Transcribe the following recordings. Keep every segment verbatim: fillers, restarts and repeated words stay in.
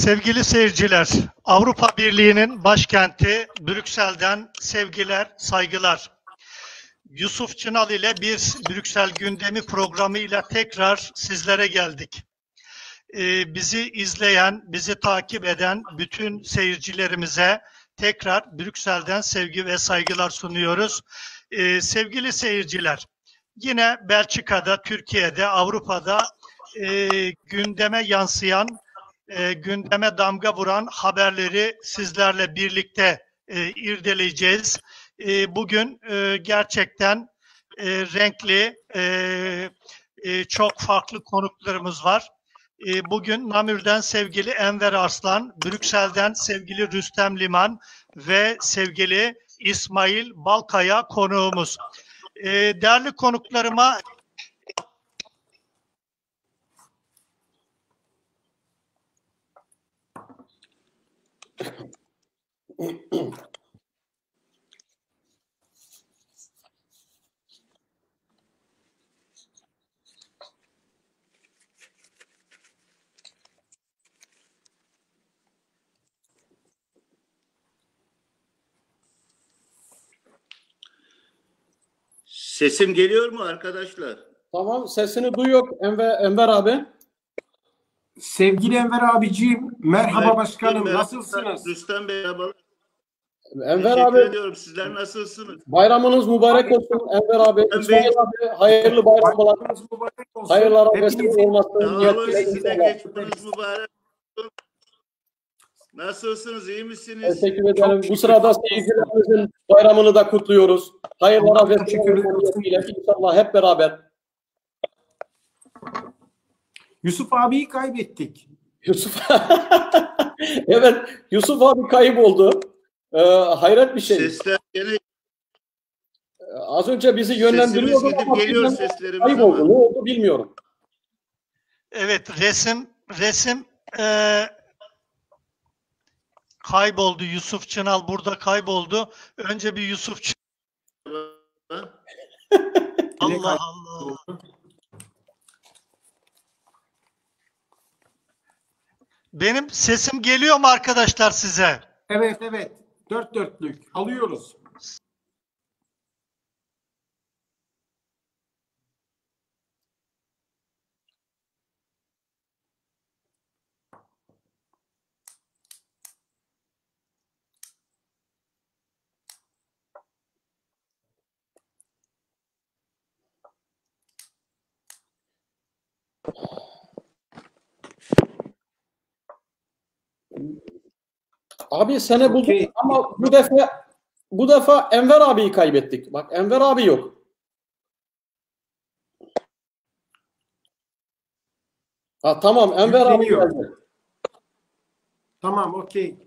Sevgili seyirciler, Avrupa Birliği'nin başkenti Brüksel'den sevgiler, saygılar. Yusuf Çınal ile bir Brüksel gündemi programıyla tekrar sizlere geldik. Ee, bizi izleyen, bizi takip eden bütün seyircilerimize tekrar Brüksel'den sevgi ve saygılar sunuyoruz. Ee, sevgili seyirciler, yine Belçika'da, Türkiye'de, Avrupa'da e, gündeme yansıyan, E, gündeme damga vuran haberleri sizlerle birlikte e, irdeleyeceğiz. E, bugün e, gerçekten e, renkli, e, e, çok farklı konuklarımız var. E, bugün Namür'den sevgili Enver Arslan, Brüksel'den sevgili Rüstem Liman ve sevgili İsmail Balkaya konuğumuz. E, değerli konuklarıma Sesim geliyor mu arkadaşlar? Tamam, sesini duyuyor Enver, Enver abi. Sevgili Enver abiciğim, merhaba Merhaba, başkanım, merhaba, nasılsınız? Rüstem Bey, merhaba. Enver Teşekkür abi, ediyorum. Sizler nasılsınız? bayramınız mübarek olsun Enver abi. Ben İsmail Bey- abi, hayırlı bayramlar. Bayramınız mübarek olsun. Hayırlara Hepinize vesile olmasın. Sağ olun, niyetiyle sizin de inşallah. geçmeniz mübarek olsun. Nasılsınız, iyi misiniz? Teşekkür ederim. Bu sırada seyircilerimizin bayramını da kutluyoruz. Hayırlara Allah vesile teşekkür ederim. olmasın niyetiyle inşallah hep beraber. Yusuf abiyi kaybettik. Yusuf evet, Yusuf abi kayıp oldu. Ee, hayret bir şey. Sesler gene Az önce bizi sesimiz yönlendiriyordu gidip ama geliyor birden seslerimiz kayıp ama. oldu. Ne oldu bilmiyorum. evet resim resim e, kayboldu. Yusuf Çınal burada kayboldu. Önce bir Yusuf Çınal. Allah Allah. Benim sesim geliyor mu arkadaşlar size? Evet evet, dört dörtlük alıyoruz. Abi seni bulduk Okey. ama bu defa bu defa Enver abiyi kaybettik. Bak Enver abi yok. Ha tamam Enver abi Yükleniyor. geldi. Tamam, okey.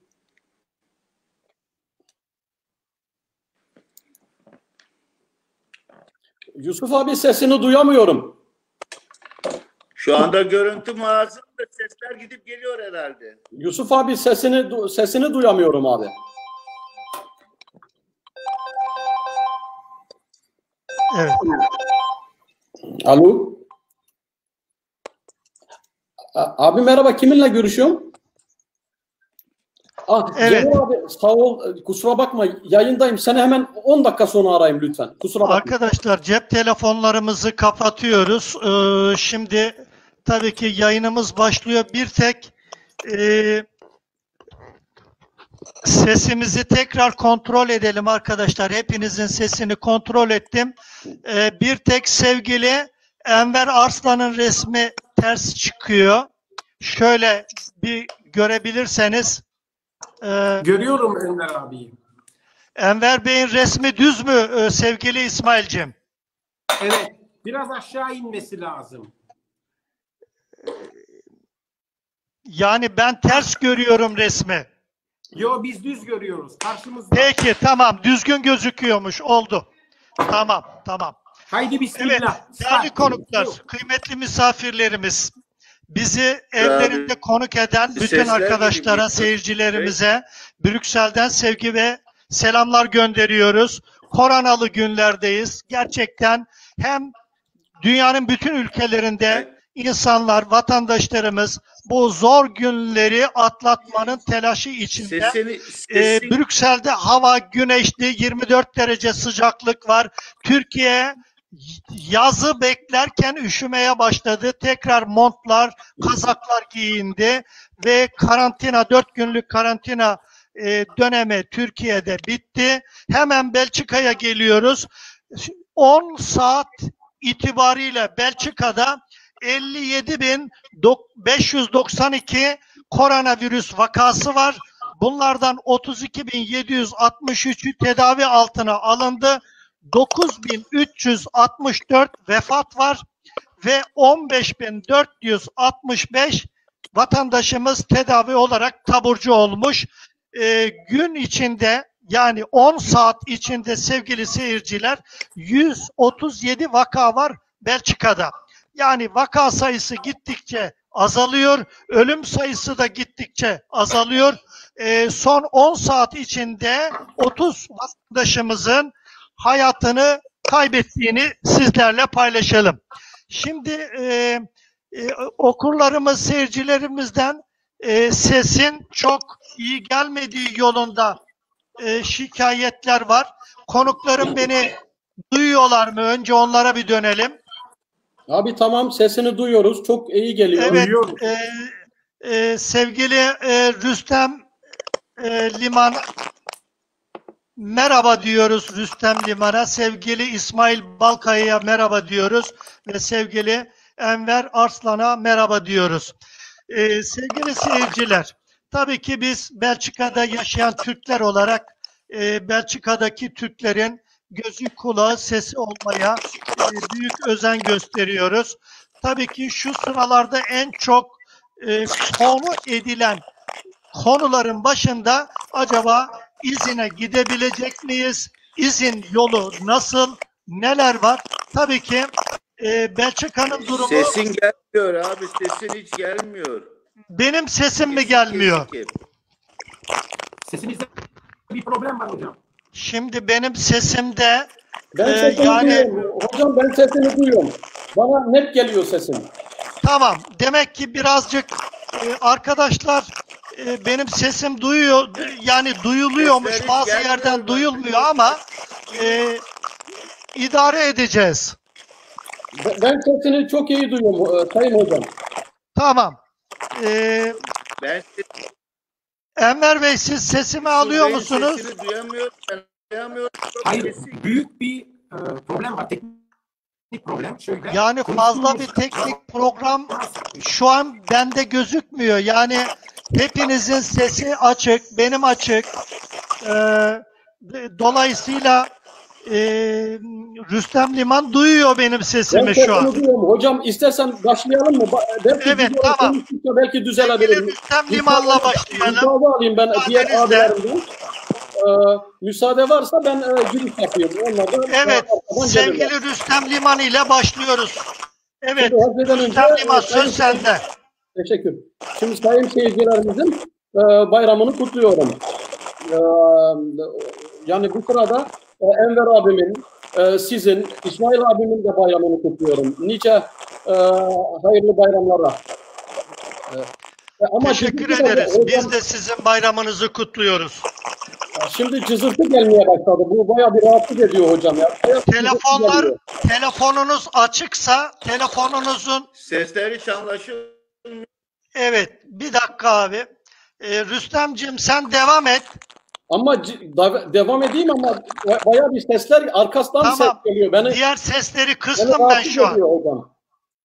Yusuf abi sesini duyamıyorum. Şu anda görüntü muazzam da sesler gidip geliyor herhalde. Yusuf abi sesini du- sesini duyamıyorum abi. Evet. Alo. A- Abi merhaba, kiminle görüşüyorum? Ah, Evet. Celal abi sağ ol, kusura bakma yayındayım, seni hemen on dakika sonra arayayım lütfen, kusura bakma. Arkadaşlar cep telefonlarımızı kapatıyoruz. Ee, şimdi tabii ki yayınımız başlıyor. Bir tek e, sesimizi tekrar kontrol edelim arkadaşlar. Hepinizin sesini kontrol ettim. Ee, bir tek sevgili Enver Arslan'ın resmi ters çıkıyor. Şöyle bir görebilirseniz. E, Görüyorum Enver abiyi. Enver Bey'in resmi düz mü e, sevgili İsmail'cim? Evet, biraz aşağı inmesi lazım. Yani ben ters görüyorum resmi. Yo, biz düz görüyoruz. Karşımızda. Peki tamam, düzgün gözüküyormuş, oldu. Tamam tamam. Haydi Evet bismillah. değerli Start. konuklar, Yo. kıymetli misafirlerimiz, bizi evlerinde konuk eden bütün Sesler arkadaşlara, geliyor. seyircilerimize Brüksel'den sevgi ve selamlar gönderiyoruz. Koronalı günlerdeyiz. Gerçekten hem dünyanın bütün ülkelerinde insanlar, vatandaşlarımız bu zor günleri atlatmanın telaşı içinde. Sesini, Ee, sesin, Brüksel'de hava güneşli, yirmi dört derece sıcaklık var. Türkiye yazı beklerken üşümeye başladı. Tekrar montlar, kazaklar giyindi ve karantina, dört günlük karantina e, dönemi Türkiye'de bitti. Hemen Belçika'ya geliyoruz. on saat itibariyle Belçika'da elli yedi bin beş yüz doksan iki koronavirüs vakası var. Bunlardan otuz iki bin yedi yüz altmış üçü tedavi altına alındı. dokuz bin üç yüz altmış dört vefat var ve on beş bin dört yüz altmış beş vatandaşımız tedavi olarak taburcu olmuş. Ee, gün içinde, yani on saat içinde sevgili seyirciler, yüz otuz yedi vaka var Belçika'da. Yani vaka sayısı gittikçe azalıyor, ölüm sayısı da gittikçe azalıyor. Ee, son on saat içinde otuz vatandaşımızın hayatını kaybettiğini sizlerle paylaşalım. Şimdi e, e, okurlarımız, seyircilerimizden e, sesin çok iyi gelmediği yolunda e, şikayetler var. Konuklarım beni duyuyorlar mı? Önce onlara bir dönelim. Abi tamam, sesini duyuyoruz. Çok iyi geliyor. Evet, Duyuyorum. e, e, sevgili e, Rüstem e, Liman, merhaba diyoruz Rüstem Liman'a. Sevgili İsmail Balkaya'ya merhaba diyoruz ve sevgili Enver Arslan'a merhaba diyoruz. Ee, sevgili seyirciler, tabii ki biz Belçika'da yaşayan Türkler olarak e, Belçika'daki Türklerin gözü, kulağı, sesi olmaya e, büyük özen gösteriyoruz. Tabii ki şu sıralarda en çok e, konu edilen konuların başında acaba izine gidebilecek miyiz? İzin yolu nasıl? Neler var? Tabii ki e, Belçika'nın durumu... sesin gelmiyor abi. Sesin hiç gelmiyor. Benim sesim mi gelmiyor? Kesik. Sesinizde bir problem var hocam. Şimdi benim sesimde Ben e, sesini yani duyuyorum. Hocam ben sesini duyuyorum. Bana net geliyor sesin. tamam. Demek ki birazcık e, arkadaşlar e, benim sesim duyuyor, yani duyuluyormuş. Sesleri Bazı gelmiyor yerden bak. duyulmuyor ama e, idare edeceğiz. Ben ben sesini çok iyi duyuyorum e, Sayın Hocam. Tamam. E, Ben Enver Bey, siz sesimi alıyor Benim musunuz? sesini duyamıyorum. Ben duyamıyorum. Çok Hayır, kesik. büyük bir e, problem var. Teknik problem. Şöyle. Yani fazla bir teknik program şu an bende gözükmüyor. Yani hepinizin sesi açık, benim açık. Ee, dolayısıyla e, Rüstem Liman duyuyor benim Ben sesimi sesini şu an. duyuyorum. Hocam istersen başlayalım mı? Ba- Belki Evet, video tamam. konuştukça belki Sevgili düzelebilir. Rüstem Liman'la başlayalım. Müsaade alayım ben diğer Müsaadenizle. abilerimden. Ee, müsaade varsa ben e, giriş yapayım. Onlar da Evet, e, arkadan sevgili gelirler. Rüstem Liman ile başlıyoruz. Evet, Şimdi her şeyden önce, Rüstem Liman e, sayın- söz sende. Teşekkür. Şimdi sayın seyircilerimizin e, bayramını kutluyorum. E, yani bu sırada e, Enver abimin, e, sizin, İsmail abimin de bayramını kutluyorum. Nice e, hayırlı bayramlara. E, ama Teşekkür cızırtı da- ederiz. hocam, Biz de sizin bayramınızı kutluyoruz. Şimdi cızırtı gelmeye başladı. Bu bayağı bir rahatsız ediyor hocam. Ya. Bayağı bir cızırtı Telefonlar, geliyor. telefonunuz açıksa telefonunuzun, Sesler hiç anlaşılmıyor. evet, bir dakika abi. Ee, Rüstemciğim sen devam et. Ama c- da- devam edeyim ama bayağı bir sesler arkasından Tamam. ses geliyor. Beni, Diğer sesleri beni kıstım ben rahatsız şu an. ediyor hocam.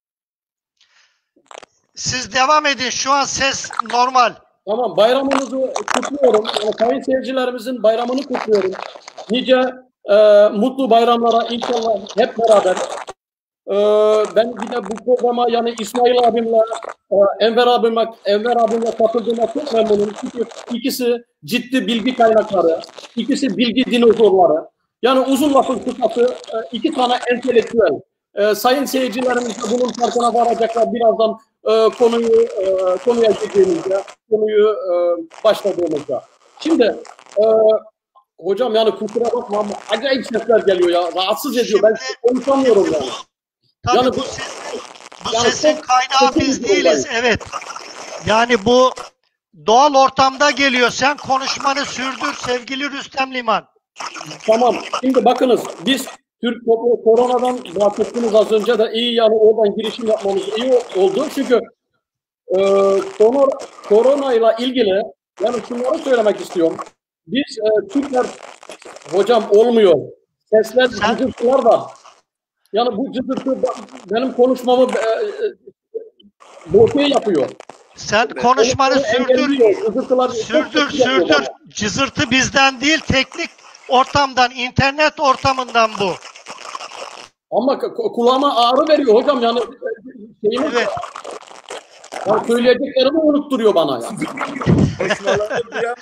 Siz devam edin. Şu an ses normal. Tamam, bayramınızı kutluyorum. Yani sayın seyircilerimizin bayramını kutluyorum. Nice e, mutlu bayramlara inşallah hep beraber. E, ben yine bu programa yani İsmail abimle, e, Enver abimle, Enver abimle katıldığıma çok memnunum. Çünkü ikisi ciddi bilgi kaynakları, ikisi bilgi dinozorları. Yani uzun lafın kısası e, iki tane entelektüel. E, sayın seyircilerimiz de bunun farkına varacaklar birazdan e, konuyu e, konuya girdiğimizde, konuyu e, başladığımızda. Şimdi e, hocam yani kusura bakma ama acayip sesler geliyor ya. Rahatsız ediyor. Ben Şimdi- konuşamıyorum yani. Tabii Yani bu bu- ses, Bu Yani sesin çok kaynağı kötü biz bir değiliz. olay. Evet. Yani bu doğal ortamda geliyor. Sen konuşmanı sürdür sevgili Rüstem Liman. Tamam. Şimdi bakınız biz Türk toplu koronadan bahsettiniz az önce de iyi yani oradan girişim yapmamız iyi oldu. Çünkü e, konu, korona ile ilgili yani şunları söylemek istiyorum. Biz e, Türkler hocam olmuyor. Sesler, Sen- cızırtılar var. Yani bu cızırtı benim konuşmamı e, e, bloke yapıyor. Sen konuşmanı Konuşmamı sürdür. engelliyor. Cızırtılar çok Sürdür kötü yapıyor sürdür. bana. Cızırtı bizden değil, teknik ortamdan, internet ortamından bu. Ama k- kulağıma ağrı veriyor hocam yani şeyimi, Evet. yani söyleyeceklerimi unutturuyor bana ya. Konuşmaları duyan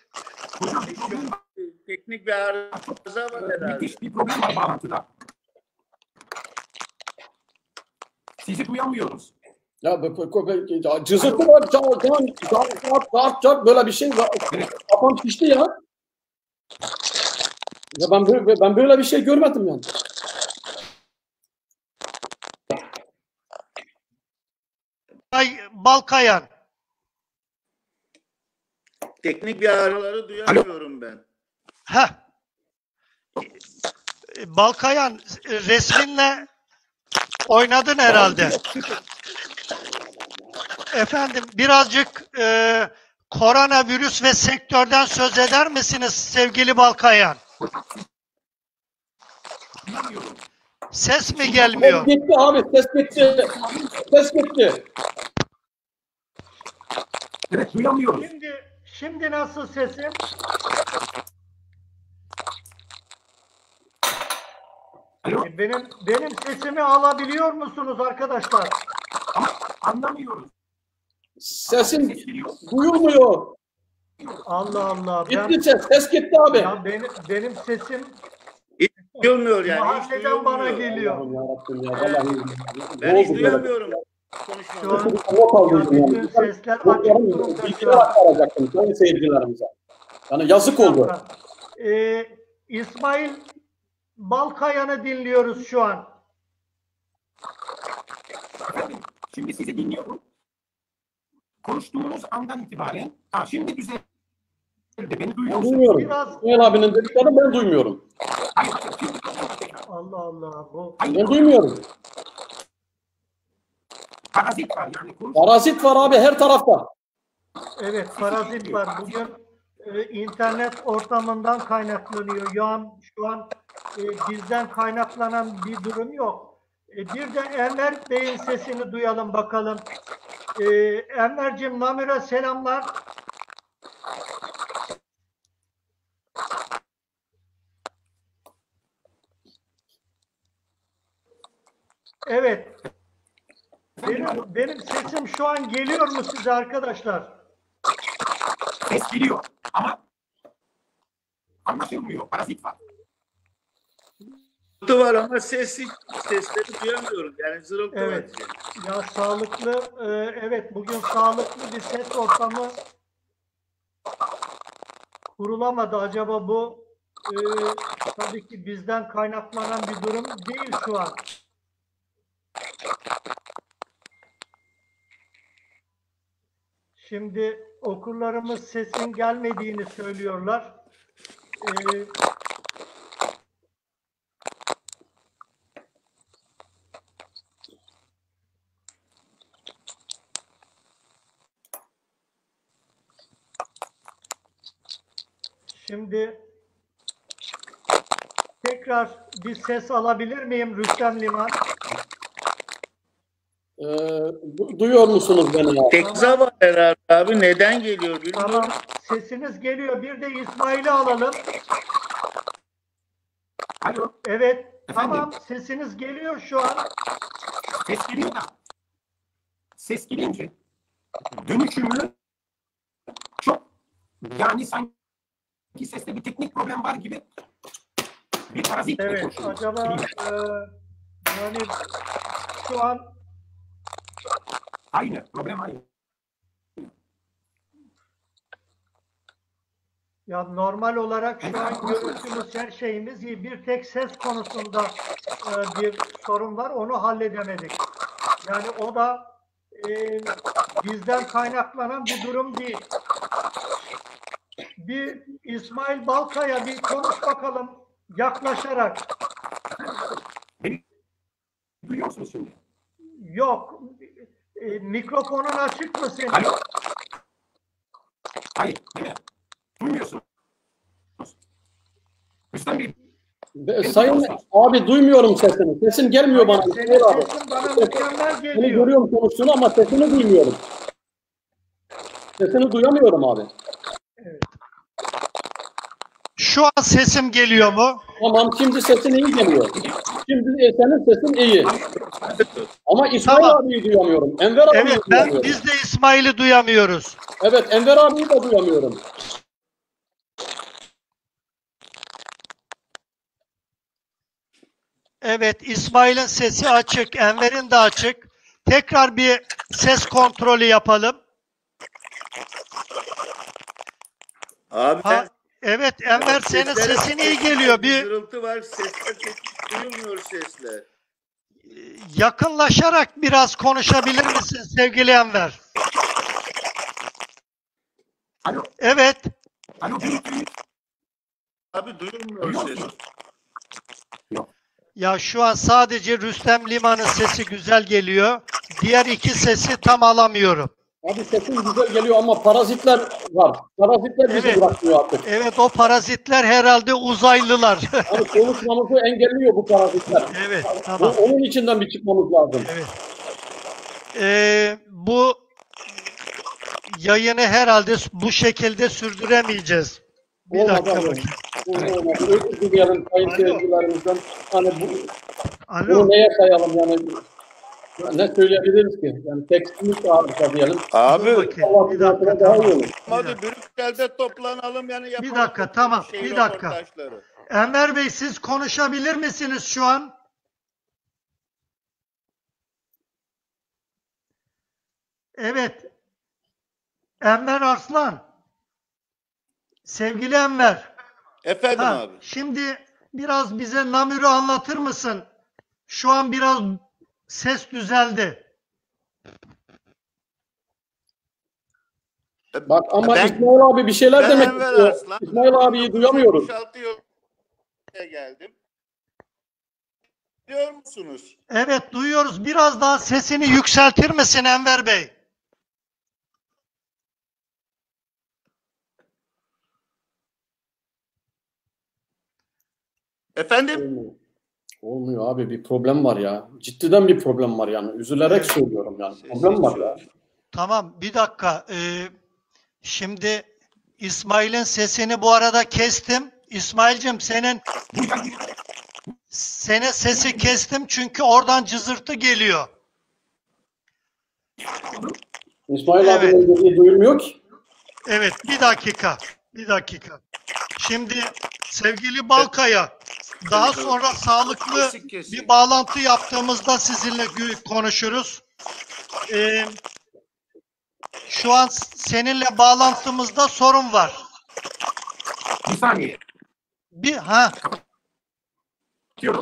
teknik bir arıza var herhalde. Müthiş bir problem var bağlantıda. Sizi duyamıyoruz. Ya, bu- bu- bu- ya cızırtı var, can, can, can, can, can, can, böyle bir şey var. Kafam şişti ya. Ya ben böyle, ben böyle bir şey görmedim yani. Ay, Balkayan. Teknik bir arızaları duyamıyorum ben. Heh. Balkayan, resminle oynadın herhalde. Efendim birazcık e, koronavirüs ve sektörden söz eder misiniz sevgili Balkayan? Ses mi gelmiyor? Ses gitti abi, ses gitti. Ses gitti. Evet, duyamıyoruz. Şimdi şimdi nasıl sesim? Alo, E, Benim benim sesimi alabiliyor musunuz arkadaşlar? anlamıyoruz. Sesin Ses geliyor. duyulmuyor. Allah Allah. Ben, Gitti ses, ses gitti abi. ya benim benim sesim Hiç duyulmuyor yani. Hiç mahalleden bana duyulmuyor. geliyor. Allah'ım yarabbim ya, vallahi. Ben Ne hiç oldu böyle? duyamıyorum Şu konuşmaları. an Not aldıydım ya yani. bütün sesler açık Notlarım durumda şu bilgisayar an. aktaracaktım sayın seyircilerimize. Yani yazık oldu. Ee, İsmail Balkayan'ı dinliyoruz şu an. Efendim, şimdi sizi dinliyorum. Konuştuğunuz andan itibaren, ha şimdi düzeldi. Beni Ben duyuyorsunuz. duymuyorum. Biraz- İsmail abinin dediklerini ben duymuyorum. Hayır, hayır, şimdi tekrar. Allah Allah. Bu Ben duymuyorum. Parazit var yani. Konuş- Parazit var abi her tarafta. evet parazit var. Bugün e, internet ortamından kaynaklanıyor. Şu an şu an e, bizden kaynaklanan bir durum yok. E, bir de Enver Bey'in sesini duyalım bakalım. E, Enver'cim Namir'e selamlar. Evet. Benim, benim sesim şu an geliyor mu size arkadaşlar? Ses geliyor ama anlaşılmıyor. Parazit var. Zırıltı var ama sesi, sesleri duyamıyoruz. Yani zırıltı Evet. var. Ya sağlıklı, e, evet bugün sağlıklı bir ses ortamı kurulamadı. Acaba bu e, tabii ki bizden kaynaklanan bir durum değil şu an. Şimdi okurlarımız sesin gelmediğini söylüyorlar. E, Şimdi tekrar bir ses alabilir miyim Rüstem Liman? Ee, du- duyuyor musunuz beni ya? Tekza var herhalde abi. Neden geliyor bilmiyorum. Tamam, sesiniz geliyor. Bir de İsmail'i alalım. Alo, Evet, Efendim? tamam. Sesiniz geliyor şu an. ses geliyor da. Ses gelince dönüşümlü çok, yani sanki seste bir teknik problem var gibi bir parazit. Evet, acaba e, yani şu an Aynı, problem aynı. ya normal olarak şu an görüntümüz her şeyimiz iyi. Bir tek ses konusunda e, bir sorun var. Onu halledemedik. Yani o da e, bizden kaynaklanan bir durum değil. Bir İsmail Balkaya bir konuş bakalım yaklaşarak. Beni duyuyor musunuz şimdi? Yok. E, mikrofonun açık mı senin? Alo. Hayır. Beni duymuyorsunuz. Rüstem Bey. Be- Sayın abi duymuyorum sesini. Sesin gelmiyor bana. Senin İsmail abi. sesin bana mükemmel Seni geliyor. görüyorum konuştuğunu ama sesini duymuyorum. Sesini duyamıyorum abi. Şu an sesim geliyor mu? Tamam, şimdi sesin iyi geliyor. Şimdi e, senin sesin iyi. Ama İsmail Tamam. abiyi duyamıyorum. Enver abiyi Evet, ben duyamıyorum. biz de İsmail'i duyamıyoruz. Evet, Enver abiyi de duyamıyorum. Evet, İsmail'in sesi açık, Enver'in de açık. Tekrar bir ses kontrolü yapalım. Abi Ha, evet, Enver senin seslere- sesin iyi geliyor. Bir Gürültü var. Sesler ses, duyulmuyor sesler. yakınlaşarak biraz konuşabilir misin sevgili Enver? Alo. Evet, Alo. Gürültü. Abi duyulmuyor Duyuyor ses. musunuz? Yok. ya şu an sadece Rüstem Liman'ın sesi güzel geliyor. Diğer iki sesi tam alamıyorum. Abi sesin güzel geliyor ama parazitler var. Parazitler bizi Evet. bırakmıyor artık. Evet, o parazitler herhalde uzaylılar. Hani konuşmamızı engelliyor bu parazitler. Evet, Bu- tamam. Onun içinden bir çıkmamız lazım. Evet. Ee, bu yayını herhalde bu şekilde sürdüremeyeceğiz. Bir Olmaz dakika abi. bakayım. Olmaz. Özür dilerim sayın Alo. seyircilerimizden. Hani bu, Alo. bunu neye sayalım yani? Ne söyleyebiliriz ki? Yani tekstimlik harika diyelim. Dur Abi bakayım. Allah Bir dakika, bize daha iyi tamam. olur. hadi Brüksel'de toplanalım yani yapalım. Bir dakika, tamam, Şey bir dakika. röportajları. Enver Bey, siz konuşabilir misiniz şu an? Evet. Enver Arslan. Sevgili Enver. Efendim Ha, abi. şimdi biraz bize Namür'ü anlatır mısın? Şu an biraz ses düzeldi. Bak ama Ben- İsmail abi bir şeyler Ben demek Enver istiyor. Arslan. İsmail abiyi duyamıyoruz. bin dokuz yüz altmış altı yılında geldim. Biliyor musunuz? Evet, duyuyoruz. Biraz daha sesini yükseltir misin Enver Bey? Efendim? Olmuyor. Olmuyor abi, bir problem var ya. Ciddiden bir problem var yani. Üzülerek Evet. söylüyorum yani. Sesi Problem var çok- ya. Tamam, bir dakika. Ee, şimdi İsmail'in sesini bu arada kestim. İsmail'cim senin senin sesi kestim çünkü oradan cızırtı geliyor. İsmail Evet. abinin dediği duyulmuyor ki. Evet, bir dakika. Bir dakika. Şimdi sevgili Balkaya, daha sonra sağlıklı Kesik kesik. bir bağlantı yaptığımızda sizinle gü- konuşuruz. Ee, şu an seninle bağlantımızda sorun var. Bir saniye. Bir ha Diyorum.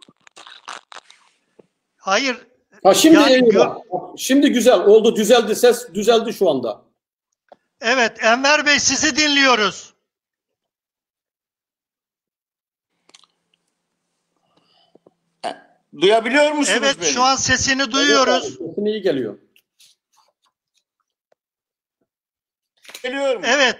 hayır. Ha şimdi Yani iyi gör- bak. Şimdi güzel oldu, düzeldi, ses düzeldi şu anda. Evet, Enver Bey sizi dinliyoruz. Duyabiliyor musunuz Evet, beni? şu an sesini duyuyoruz. Sesin iyi geliyor. Geliyor mu? Evet.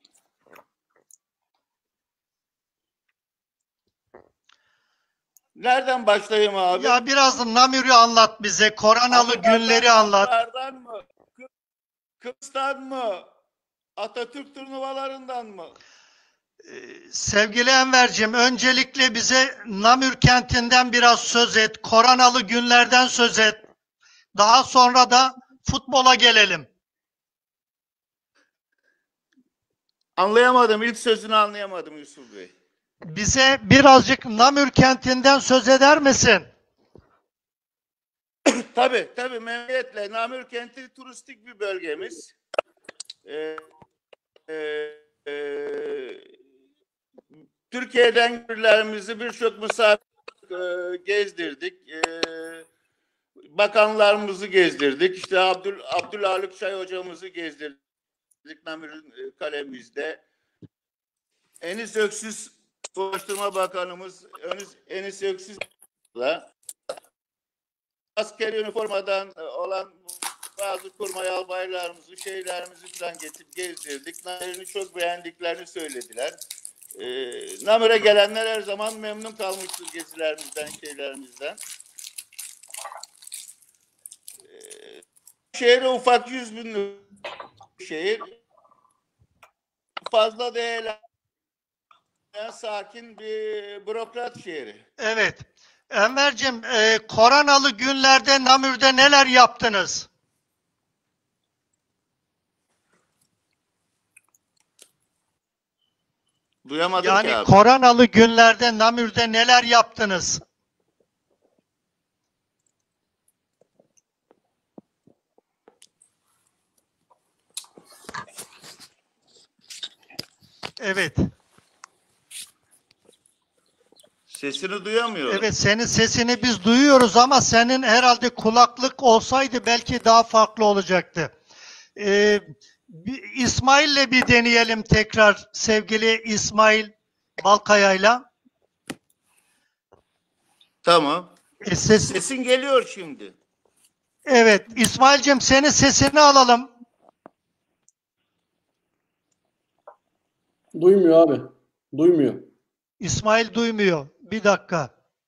Nereden başlayayım abi? Ya biraz Namür'ü anlat bize. Koronalı Afrika'dan günleri mı, anlat. Katar'dan mı? Kı- Kıbrıs'tan mı? Atatürk turnuvalarından mı? Sevgili Enver'cim, öncelikle bize Namür kentinden biraz söz et. Koronalı günlerden söz et. Daha sonra da futbola gelelim. Anlayamadım. İlk sözünü anlayamadım Yusuf Bey. Bize birazcık Namür kentinden söz eder misin? Tabii tabii memnuniyetle. Namür kenti turistik bir bölgemiz. Ee, e, e, Türkiye'den gürlerimizi birçok misafir e, gezdirdik. E, bakanlarımızı gezdirdik. İşte Abdül, Abdülhaluk Çay hocamızı gezdirdik Namir'in kalemimizde. Enis Öksüz Ulaştırma Bakanımız Enis, Enis Öksüz'la askeri üniformadan olan bazı kurmay albaylarımızı, şeylerimizi falan getirip gezdirdik. Namir'ini çok beğendiklerini söylediler. Ee, Namir'e gelenler her zaman memnun kalmıştır gezilerimizden, şeylerimizden. Ee, şehri ufak, yüz binlik şehir. Fazla değil, sakin bir bürokrat şehri. Evet. Enver'cim, e, koronalı günlerde Namür'de neler yaptınız? Duyamadım Yani ki abi. koronalı günlerde Namür'de neler yaptınız? Evet. Sesini duyamıyorum. Evet, senin sesini biz duyuyoruz ama senin herhalde kulaklık olsaydı belki daha farklı olacaktı. Ee, bir- İsmail'le bir deneyelim tekrar, sevgili İsmail Balkaya'yla. Tamam. E, ses, Sesin geliyor şimdi. evet, İsmail'cim senin sesini alalım. Duymuyor abi. Duymuyor. İsmail duymuyor. Bir dakika.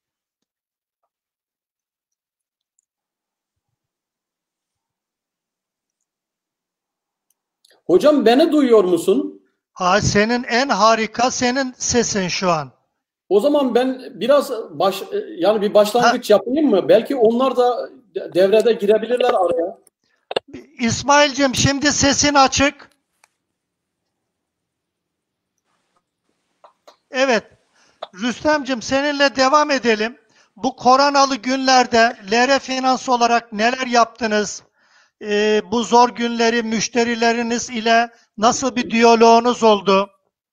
Hocam beni duyuyor musun? Aa, senin en harika senin sesin şu an. O zaman ben biraz baş yani bir başlangıç yapayım mı? Belki onlar da devrede girebilirler araya. İsmail'cim şimdi sesin açık. Evet. Rüstem'cim seninle devam edelim. Bu koronalı günlerde L R Finans olarak neler yaptınız? Ee, bu zor günleri müşterileriniz ile nasıl bir diyaloğunuz oldu?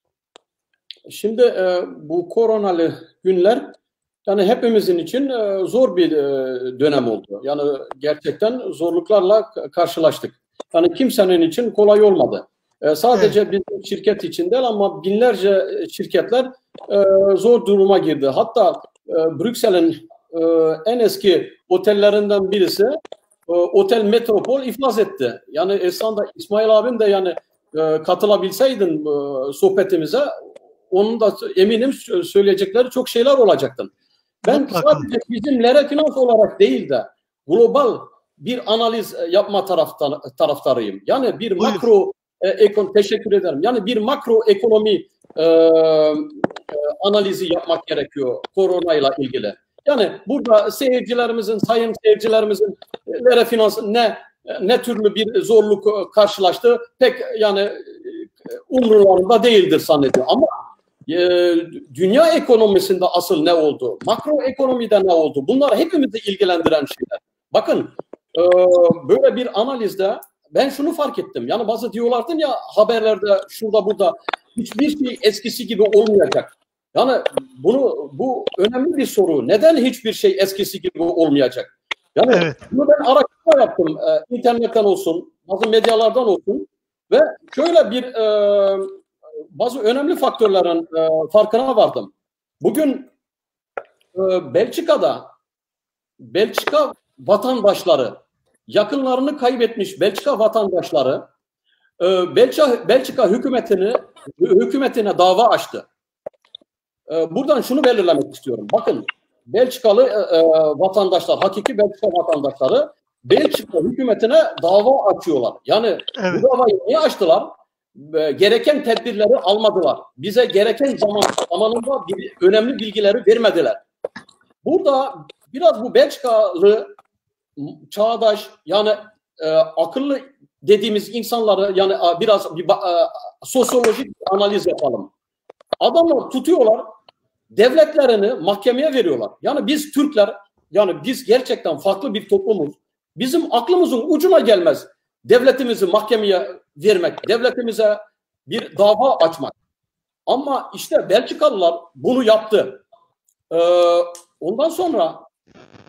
Şimdi e, bu koronalı günler yani hepimizin için e, zor bir e, dönem oldu. Yani gerçekten zorluklarla karşılaştık. Yani kimsenin için kolay olmadı. E, sadece evet. Bizim şirket için değil ama binlerce şirketler e, zor duruma girdi. Hatta e, Brüksel'in e, en eski otellerinden birisi e, Otel Metropol iflas etti. Yani esnada İsmail abim de yani e, katılabilseydin e, sohbetimize onun da eminim söyleyecekleri çok şeyler olacaktı. Ben Mutlaka. Sadece bizim L R Finans olarak değil de global bir analiz yapma taraftar, taraftarıyım. Yani bir Buyur. makro e, ekon teşekkür ederim. Yani bir makro ekonomi e, e, analizi yapmak gerekiyor koronayla ilgili. Yani burada seyircilerimizin, sayın seyircilerimizin L R Finans ne ne türlü bir zorluk karşılaştı pek yani umurlarında değildir zannediyor. Ama e, dünya ekonomisinde asıl ne oldu? Makro ekonomide ne oldu? Bunlar hepimizi ilgilendiren şeyler. Bakın e, böyle bir analizde ben şunu fark ettim. Yani bazı diyorlardı ya haberlerde şurada burada hiçbir şey eskisi gibi olmayacak. Yani bunu bu önemli bir soru. Neden hiçbir şey eskisi gibi olmayacak? Yani Evet. bunu ben araştırma yaptım. E, internetten olsun, bazı medyalardan olsun ve şöyle bir e, bazı önemli faktörlerin e, farkına vardım. Bugün e, Belçika'da Belçika vatandaşları, yakınlarını kaybetmiş Belçika vatandaşları e, Belçika, Belçika hükümetini hükümetine dava açtı. E, buradan şunu belirlemek istiyorum. Bakın Belçikalı e, vatandaşlar, hakiki Belçika vatandaşları Belçika hükümetine dava açıyorlar. Yani evet. Bu davayı niye açtılar? Gereken tedbirleri almadılar. Bize gereken zaman zamanında bir, önemli bilgileri vermediler. Burada biraz bu Belçikalı çağdaş yani e, akıllı dediğimiz insanları yani biraz bir e, sosyolojik bir analiz yapalım. Adamlar tutuyorlar, devletlerini mahkemeye veriyorlar. Yani biz Türkler yani biz gerçekten farklı bir toplumuz. Bizim aklımızın ucuna gelmez devletimizi mahkemeye vermek, devletimize bir dava açmak. Ama işte Belçikalılar bunu yaptı. Ee, ondan sonra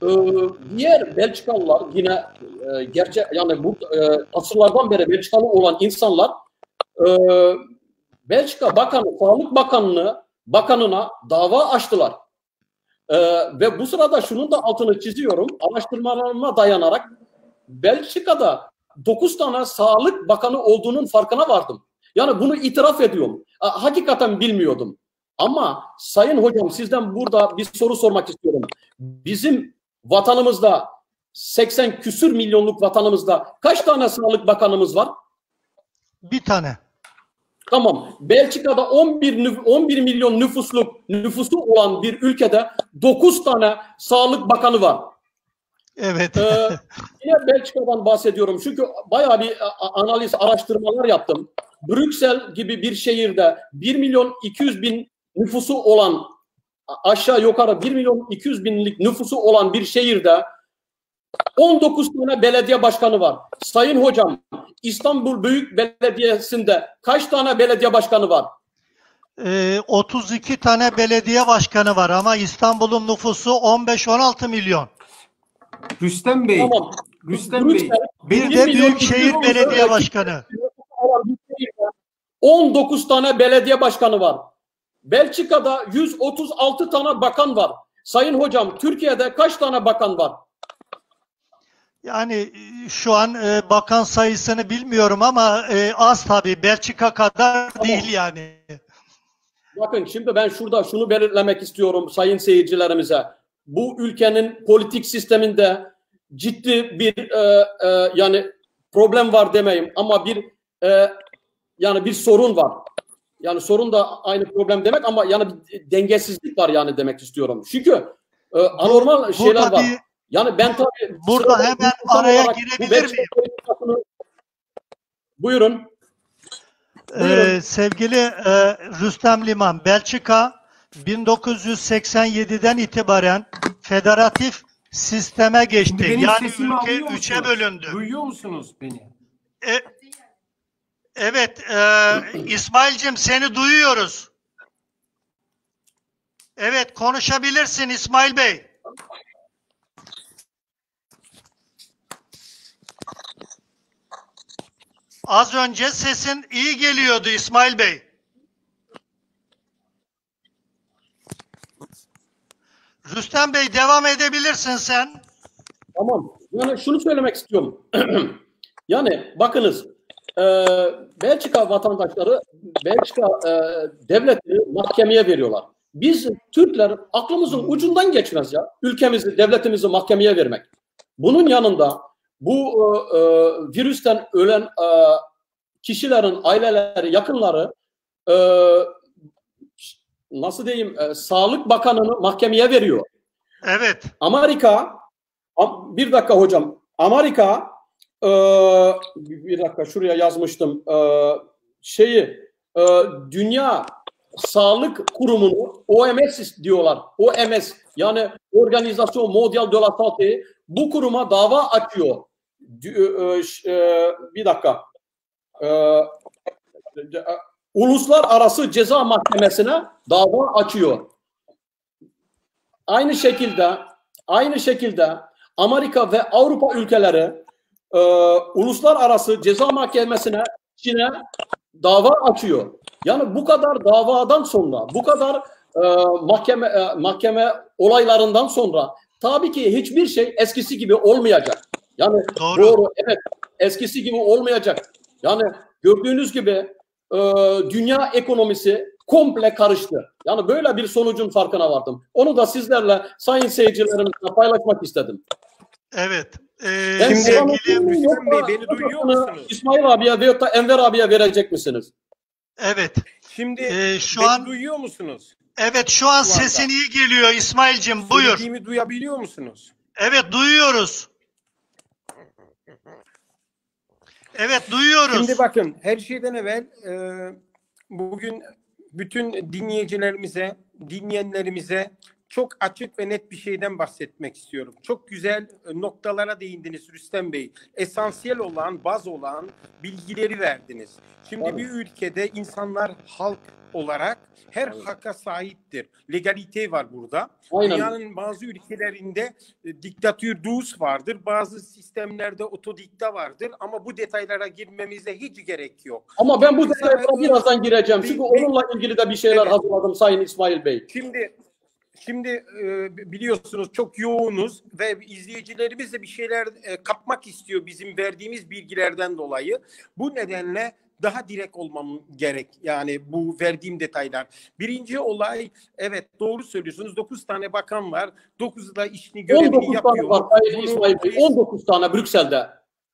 Ee, diğer Belçikalılar yine e, gerçek yani bu e, asırlardan beri Belçikalı olan insanlar e, Belçika Bakanı, Sağlık Bakanlığı Bakanına dava açtılar. E, ve bu sırada şunun da altını çiziyorum. Araştırmalarıma dayanarak Belçika'da dokuz tane Sağlık Bakanı olduğunun farkına vardım. Yani bunu itiraf ediyorum. E, hakikaten bilmiyordum. Ama Sayın Hocam sizden burada bir soru sormak istiyorum. Bizim vatanımızda seksen küsür milyonluk vatanımızda kaç tane Sağlık Bakanımız var? Bir tane. Tamam. Belçika'da on bir, on bir milyon nüfusluk nüfusu olan bir ülkede dokuz tane Sağlık Bakanı var. Evet. Ee, yine Belçika'dan bahsediyorum. Çünkü bayağı bir analiz, araştırmalar yaptım. Brüksel gibi bir şehirde bir milyon iki yüz bin nüfusu olan, aşağı yukarı bir milyon iki yüz binlik nüfusu olan bir şehirde on dokuz tane belediye başkanı var. Sayın Hocam, İstanbul Büyük Belediyesi'nde kaç tane belediye başkanı var? Ee, otuz iki tane belediye başkanı var ama İstanbul'un nüfusu on beş on altı milyon. Rüstem Bey, Tamam. Rüstem Bey, Brüksel, Bir bir de milyon Büyükşehir nüfusu Belediye olan Başkanı. on dokuz tane belediye başkanı var. Belçika'da yüz otuz altı tane bakan var. Sayın Hocam, Türkiye'de kaç tane bakan var? Yani e, şu an e, bakan sayısını bilmiyorum ama e, az tabii. Belçika kadar Tamam. değil yani. Bakın şimdi ben şurada şunu belirtmek istiyorum sayın seyircilerimize. Bu ülkenin politik sisteminde ciddi bir e, e, yani problem var demeyim ama bir e, yani bir sorun var. Yani sorun da aynı problem demek ama yani bir dengesizlik var yani demek istiyorum. Çünkü e, anormal Bu- şeyler burada var. bir- Yani ben tabii Burada sırada hemen insan araya olarak bu girebilir Belçika miyim? politikasını- Buyurun. Ee, Buyurun. sevgili e, Rüstem Liman, Belçika bin dokuz yüz seksen yediden itibaren federatif sisteme şimdi geçti. benim Yani sesimi ülke alıyor üçe musunuz? bölündü. Duyuyor musunuz beni? E, evet, e, İsmail'cim seni duyuyoruz. Evet, konuşabilirsin İsmail Bey. Az önce sesin iyi geliyordu İsmail Bey. Rüstem Bey devam edebilirsin sen. Tamam. Yani şunu söylemek istiyorum. Yani bakınız e, Belçika vatandaşları Belçika e, devletini mahkemeye veriyorlar. Biz Türkler aklımızın ucundan geçmez ya. Ülkemizi, devletimizi mahkemeye vermek. Bunun yanında bu e, e, virüsten ölen e, kişilerin aileleri, yakınları e, nasıl diyeyim e, Sağlık Bakanı'nı mahkemeye veriyor. Evet. Amerika, bir dakika hocam, Amerika, e, bir dakika şuraya yazmıştım, e, şeyi, e, Dünya Sağlık Kurumu'nu O M S diyorlar, O M S yani Organizasyon Mondial de la Santé bu kuruma dava açıyor. E, e, bir dakika, e, Uluslararası Ceza Mahkemesi'ne dava açıyor. Aynı şekilde aynı şekilde Amerika ve Avrupa ülkeleri e, Uluslararası Ceza Mahkemesi'ne Çin'e dava açıyor. Yani bu kadar davadan sonra, bu kadar e, mahkeme e, mahkeme olaylarından sonra tabii ki hiçbir şey eskisi gibi olmayacak. Yani Doğru. doğru evet eskisi gibi olmayacak. Yani gördüğünüz gibi e, dünya ekonomisi komple karıştı. Yani böyle bir sonucun farkına vardım. Onu da sizlerle sayın seyircilerimizle paylaşmak istedim. Evet. Ee, Ben Şimdi sevgili Rüstem Bey, beni duyuyor musunuz? İsmail abiye veyahut da Enver abiye verecek misiniz? evet. Şimdi Ee, şu beni an duyuyor musunuz? evet şu an Şu anda. sesin iyi geliyor İsmail'cim buyur. Söylediğimi duyabiliyor musunuz? Evet duyuyoruz. Evet duyuyoruz. Şimdi bakın her şeyden evvel e, bugün bütün dinleyicilerimize, dinleyenlerimize çok açık ve net bir şeyden bahsetmek istiyorum. Çok güzel noktalara değindiniz Rüstem Bey. Esansiyel olan, baz olan bilgileri verdiniz. Şimdi Tabii. bir ülkede insanlar halk olarak her hakka sahiptir. Legalite var burada. Aynen. Dünyanın bazı ülkelerinde e, diktatür dus vardır. Bazı sistemlerde otodikta vardır. Ama bu detaylara girmemize hiç gerek yok. Ama ben bu Kısa detaylara ve- birazdan gireceğim. Bir- Çünkü bir- onunla ilgili de bir şeyler Evet. hazırladım Sayın İsmail Bey. Şimdi Şimdi e, biliyorsunuz çok yoğunuz ve izleyicilerimiz de bir şeyler e, kapmak istiyor bizim verdiğimiz bilgilerden dolayı. Bu nedenle daha direkt olmam gerek. Yani bu verdiğim detaylar. Birinci olay, evet doğru söylüyorsunuz. Dokuz tane bakan var. Dokuzu da işini on görevini dokuz tane yapıyor. var Sayın Bunu İsmail Bey. biz- on dokuz tane Brüksel'de.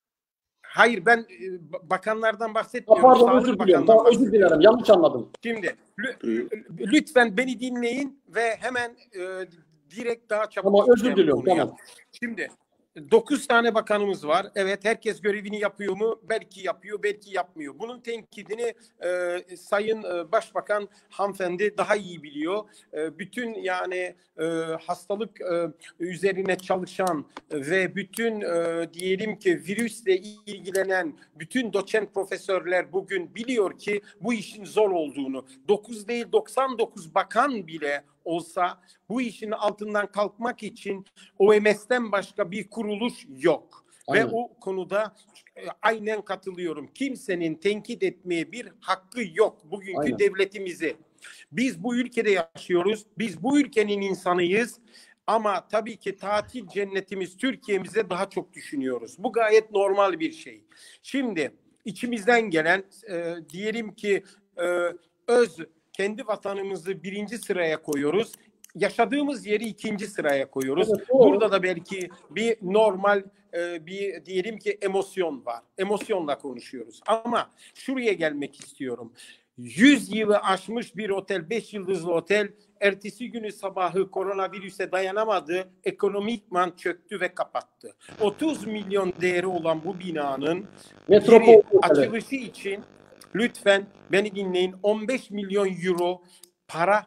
Hayır, ben e, bakanlardan Ha, bahsetmiyorum. pardon Sağlık özür diliyorum. Bakanı'ndan Tamam, özür dilerim. Yanlış anladım. Şimdi lü- lütfen beni dinleyin ve hemen e, direkt daha çabuk Tamam, özür gideceğim diliyorum, konuya. tamam. Şimdi dokuz tane bakanımız var. Evet, herkes görevini yapıyor mu? Belki yapıyor, belki yapmıyor. Bunun tenkidini e, Sayın e, Başbakan hanımefendi daha iyi biliyor. E, bütün yani e, hastalık e, üzerine çalışan ve bütün e, diyelim ki virüsle ilgilenen bütün doçent profesörler bugün biliyor ki bu işin zor olduğunu. dokuz değil doksan dokuz bakan bile olsa bu işin altından kalkmak için O M S'ten başka bir kuruluş yok. Aynen. Ve o konuda e, aynen katılıyorum. Kimsenin tenkit etmeye bir hakkı yok bugünkü Aynen. devletimizi. Biz bu ülkede yaşıyoruz. Biz bu ülkenin insanıyız. Ama tabii ki tatil cennetimiz Türkiye'mize daha çok düşünüyoruz. Bu gayet normal bir şey. Şimdi içimizden gelen e, diyelim ki e, öz kendi vatanımızı birinci sıraya koyuyoruz. Yaşadığımız yeri ikinci sıraya koyuyoruz. Evet, doğru. Burada da belki bir normal e, bir diyelim ki emosyon var. Emosyonla konuşuyoruz. Ama şuraya gelmek istiyorum. yüz yılı aşmış bir otel, beş yıldızlı otel, ertesi günü sabahı koronavirüse dayanamadı, ekonomikman çöktü ve kapattı. otuz milyon değeri olan bu binanın Metropol biri oteli. açılışı için lütfen beni dinleyin, on beş milyon euro para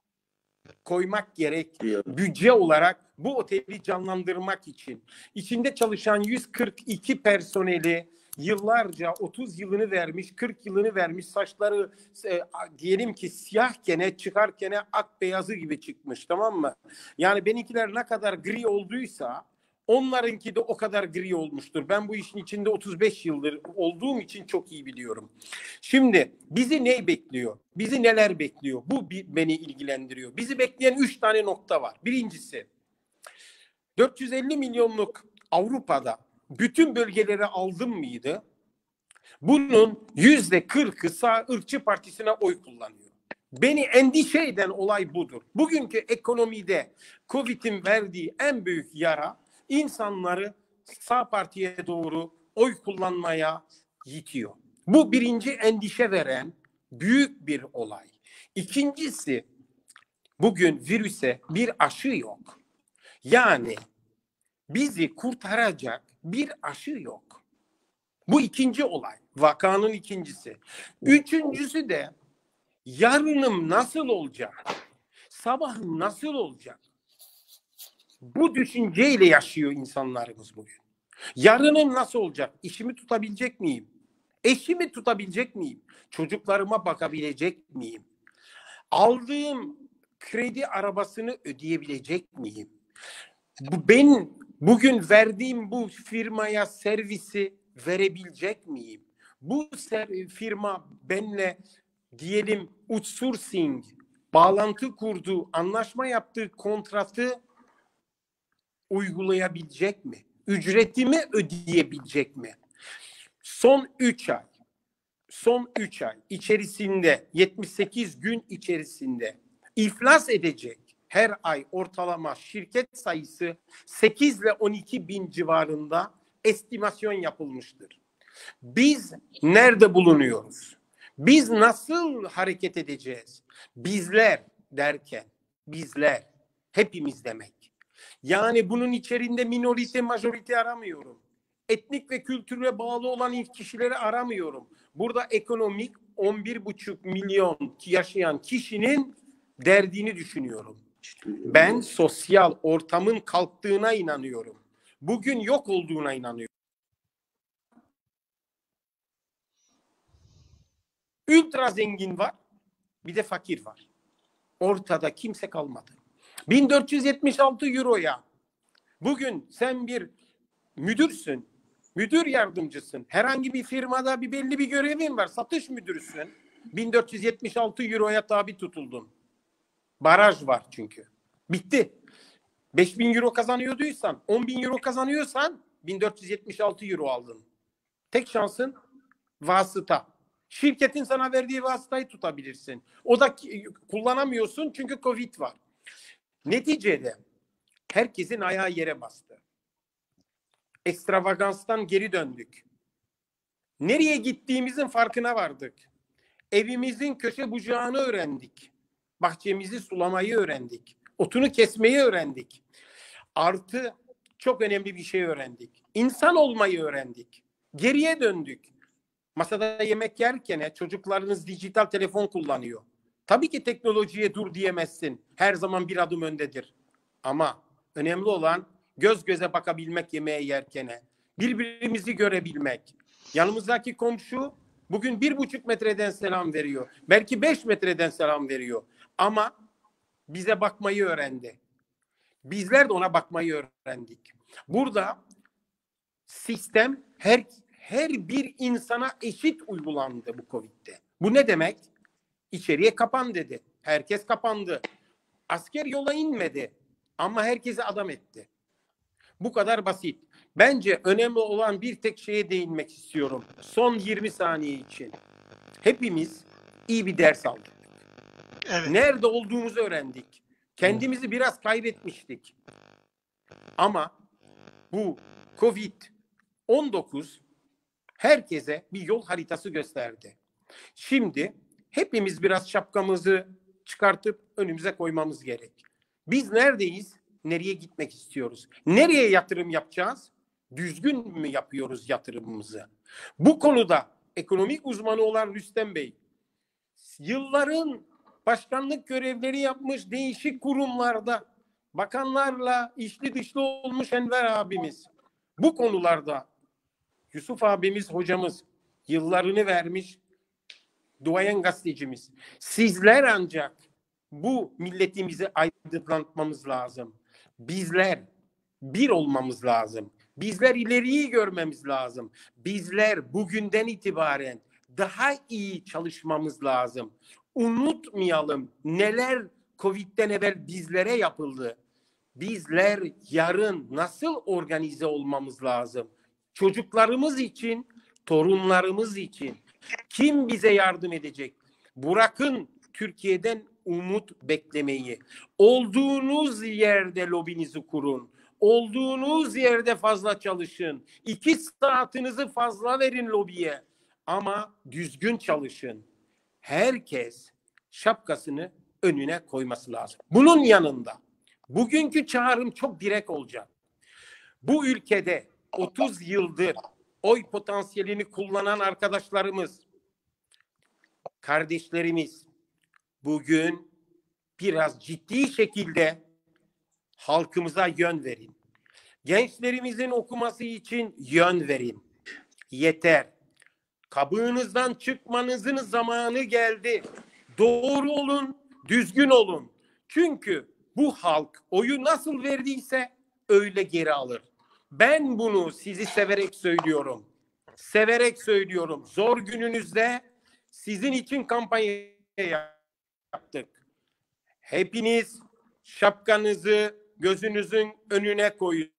koymak gerek bütçe olarak bu oteli canlandırmak için. İçinde çalışan yüz kırk iki personeli yıllarca otuz yılını vermiş, kırk yılını vermiş, saçları e, diyelim ki siyah gene çıkarken ak beyazı gibi çıkmış, tamam mı? Yani benimkiler ne kadar gri olduysa onlarınki de o kadar gri olmuştur. Ben bu işin içinde otuz beş yıldır olduğum için çok iyi biliyorum. Şimdi bizi ne bekliyor? Bizi neler bekliyor? Bu beni ilgilendiriyor. Bizi bekleyen üç tane nokta var. Birincisi, dört yüz elli milyonluk Avrupa'da bütün bölgeleri aldım mıydı? Bunun yüzde kırkı sağ ırkçı partisine oy kullanıyor. Beni endişe eden olay budur. Bugünkü ekonomide Covid'in verdiği en büyük yara insanları sağ partiye doğru oy kullanmaya itiyor. Bu birinci endişe veren büyük bir olay. İkincisi, bugün virüse bir aşı yok. Yani bizi kurtaracak bir aşı yok. Bu ikinci olay. Vakanın ikincisi. Üçüncüsü de yarınım nasıl olacak? Sabahım nasıl olacak? Bu düşünceyle yaşıyor insanlarımız bugün. Yarınım nasıl olacak? İşimi tutabilecek miyim? Eşimi tutabilecek miyim? Çocuklarıma bakabilecek miyim? Aldığım kredi arabasını ödeyebilecek miyim? Bu, ben bugün verdiğim bu firmaya servisi verebilecek miyim? Bu ser- firma benimle diyelim outsourcing, bağlantı kurduğu, anlaşma yaptığı kontratı uygulayabilecek mi? Ücretimi ödeyebilecek mi? Son üç ay, son üç ay içerisinde, yetmiş sekiz gün içerisinde iflas edecek her ay ortalama şirket sayısı sekiz ile on iki bin civarında estimasyon yapılmıştır. Biz nerede bulunuyoruz? Biz nasıl hareket edeceğiz? Bizler derken, bizler, hepimiz demek. Yani bunun içerisinde minorite, majorite aramıyorum. Etnik ve kültüre bağlı olan ilk kişileri aramıyorum. Burada ekonomik on bir buçuk milyon yaşayan kişinin derdini düşünüyorum. Ben sosyal ortamın kalktığına inanıyorum. Bugün yok olduğuna inanıyorum. Ultra zengin var, bir de fakir var. Ortada kimse kalmadı. bin dört yüz yetmiş altı euroya bugün sen bir müdürsün, müdür yardımcısın. Herhangi bir firmada bir belli bir görevin var. Satış müdürüsün. bin dört yüz yetmiş altı euroya tabi tutuldun. Baraj var çünkü. Bitti. beş bin euro kazanıyorduysan, on bin euro kazanıyorsan bin dört yüz yetmiş altı euro aldın. Tek şansın vasıta. Şirketin sana verdiği vasıtayı tutabilirsin. O da kullanamıyorsun çünkü Covid var. Neticede herkesin ayağı yere bastı. Ekstravaganstan geri döndük. Nereye gittiğimizin farkına vardık. Evimizin köşe bucağını öğrendik. Bahçemizi sulamayı öğrendik. Otunu kesmeyi öğrendik. Artı çok önemli bir şey öğrendik. İnsan olmayı öğrendik. Geriye döndük. Masada yemek yerken çocuklarınız dijital telefon kullanıyor. Tabii ki teknolojiye dur diyemezsin. Her zaman bir adım öndedir. Ama önemli olan göz göze bakabilmek yemeği yerken. Birbirimizi görebilmek. Yanımızdaki komşu bugün bir buçuk metreden selam veriyor. Belki beş metreden selam veriyor. Ama bize bakmayı öğrendi. Bizler de ona bakmayı öğrendik. Burada sistem her her bir insana eşit uygulandı bu Covid'de. Bu ne demek? İçeriye kapan dedi. Herkes kapandı. Asker yola inmedi. Ama herkese adam etti. Bu kadar basit. Bence önemli olan bir tek şeye değinmek istiyorum. Son yirmi saniye için. Hepimiz iyi bir ders aldık. Evet. Nerede olduğumuzu öğrendik. Kendimizi biraz kaybetmiştik. Ama bu Covid on dokuz herkese bir yol haritası gösterdi. Şimdi hepimiz biraz şapkamızı çıkartıp önümüze koymamız gerek. Biz neredeyiz? Nereye gitmek istiyoruz? Nereye yatırım yapacağız? Düzgün mü yapıyoruz yatırımımızı? Bu konuda ekonomik uzmanı olan Rüstem Bey, yılların başkanlık görevleri yapmış değişik kurumlarda, bakanlarla içli dışlı olmuş Enver abimiz. Bu konularda Yusuf abimiz, hocamız yıllarını vermiş, duayen gazetecimiz. Sizler ancak bu milletimizi aydınlatmamız lazım. Bizler bir olmamız lazım. Bizler ileriyi görmemiz lazım. Bizler bugünden itibaren daha iyi çalışmamız lazım. Unutmayalım neler Covid'den evvel bizlere yapıldı. Bizler yarın nasıl organize olmamız lazım? Çocuklarımız için, torunlarımız için kim bize yardım edecek? Bırakın Türkiye'den umut beklemeyi. Olduğunuz yerde lobinizi kurun. Olduğunuz yerde fazla çalışın. İki saatinizi fazla verin lobiye. Ama düzgün çalışın. Herkes şapkasını önüne koyması lazım. Bunun yanında bugünkü çağrım çok direkt olacak. Bu ülkede otuz yıldır oy potansiyelini kullanan arkadaşlarımız, kardeşlerimiz bugün biraz ciddi şekilde halkımıza yön verin. Gençlerimizin okuması için yön verin. Yeter. Kabığınızdan çıkmanızın zamanı geldi. Doğru olun, düzgün olun. Çünkü bu halk oyu nasıl verdiyse öyle geri alır. Ben bunu sizi severek söylüyorum. Severek söylüyorum. Zor gününüzde sizin için kampanya yaptık. Hepiniz şapkanızı gözünüzün önüne koyun.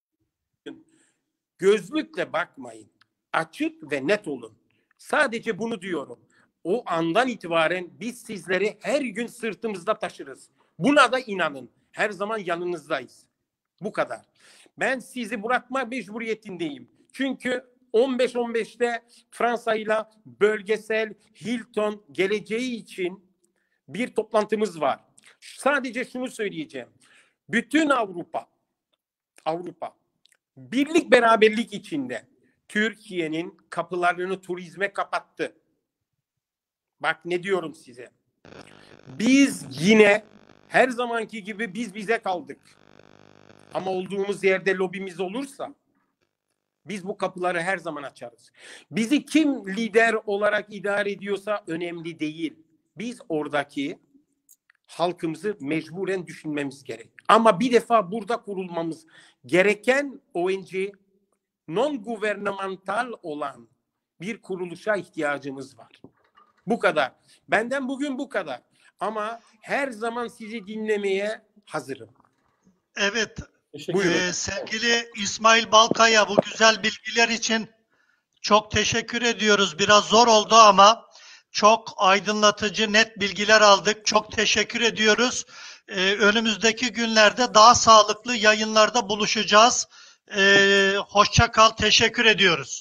Gözlükle bakmayın. Açık ve net olun. Sadece bunu diyorum. O andan itibaren biz sizleri her gün sırtımızda taşırız. Buna da inanın. Her zaman yanınızdayız. Bu kadar. Ben sizi bırakma mecburiyetindeyim. Çünkü on beş on beşte Fransa ile bölgesel Hilton geleceği için bir toplantımız var. Sadece şunu söyleyeceğim. Bütün Avrupa, Avrupa birlik beraberlik içinde Türkiye'nin kapılarını turizme kapattı. Bak ne diyorum size. Biz yine Her zamanki gibi biz bize kaldık. Ama olduğumuz yerde lobimiz olursa biz bu kapıları her zaman açarız. Bizi kim lider olarak idare ediyorsa önemli değil. Biz oradaki halkımızı mecburen düşünmemiz gerek. Ama bir defa burada kurulmamız gereken O N G, non-governmental olan bir kuruluşa ihtiyacımız var. Bu kadar. Benden bugün bu kadar. Ama her zaman sizi dinlemeye hazırım. Evet. Teşekkür ederim. Ee, sevgili İsmail Balkaya, bu güzel bilgiler için çok teşekkür ediyoruz. Biraz zor oldu ama çok aydınlatıcı, net bilgiler aldık. Çok teşekkür ediyoruz. Ee, önümüzdeki günlerde daha sağlıklı yayınlarda buluşacağız. Ee, hoşça kal, teşekkür ediyoruz.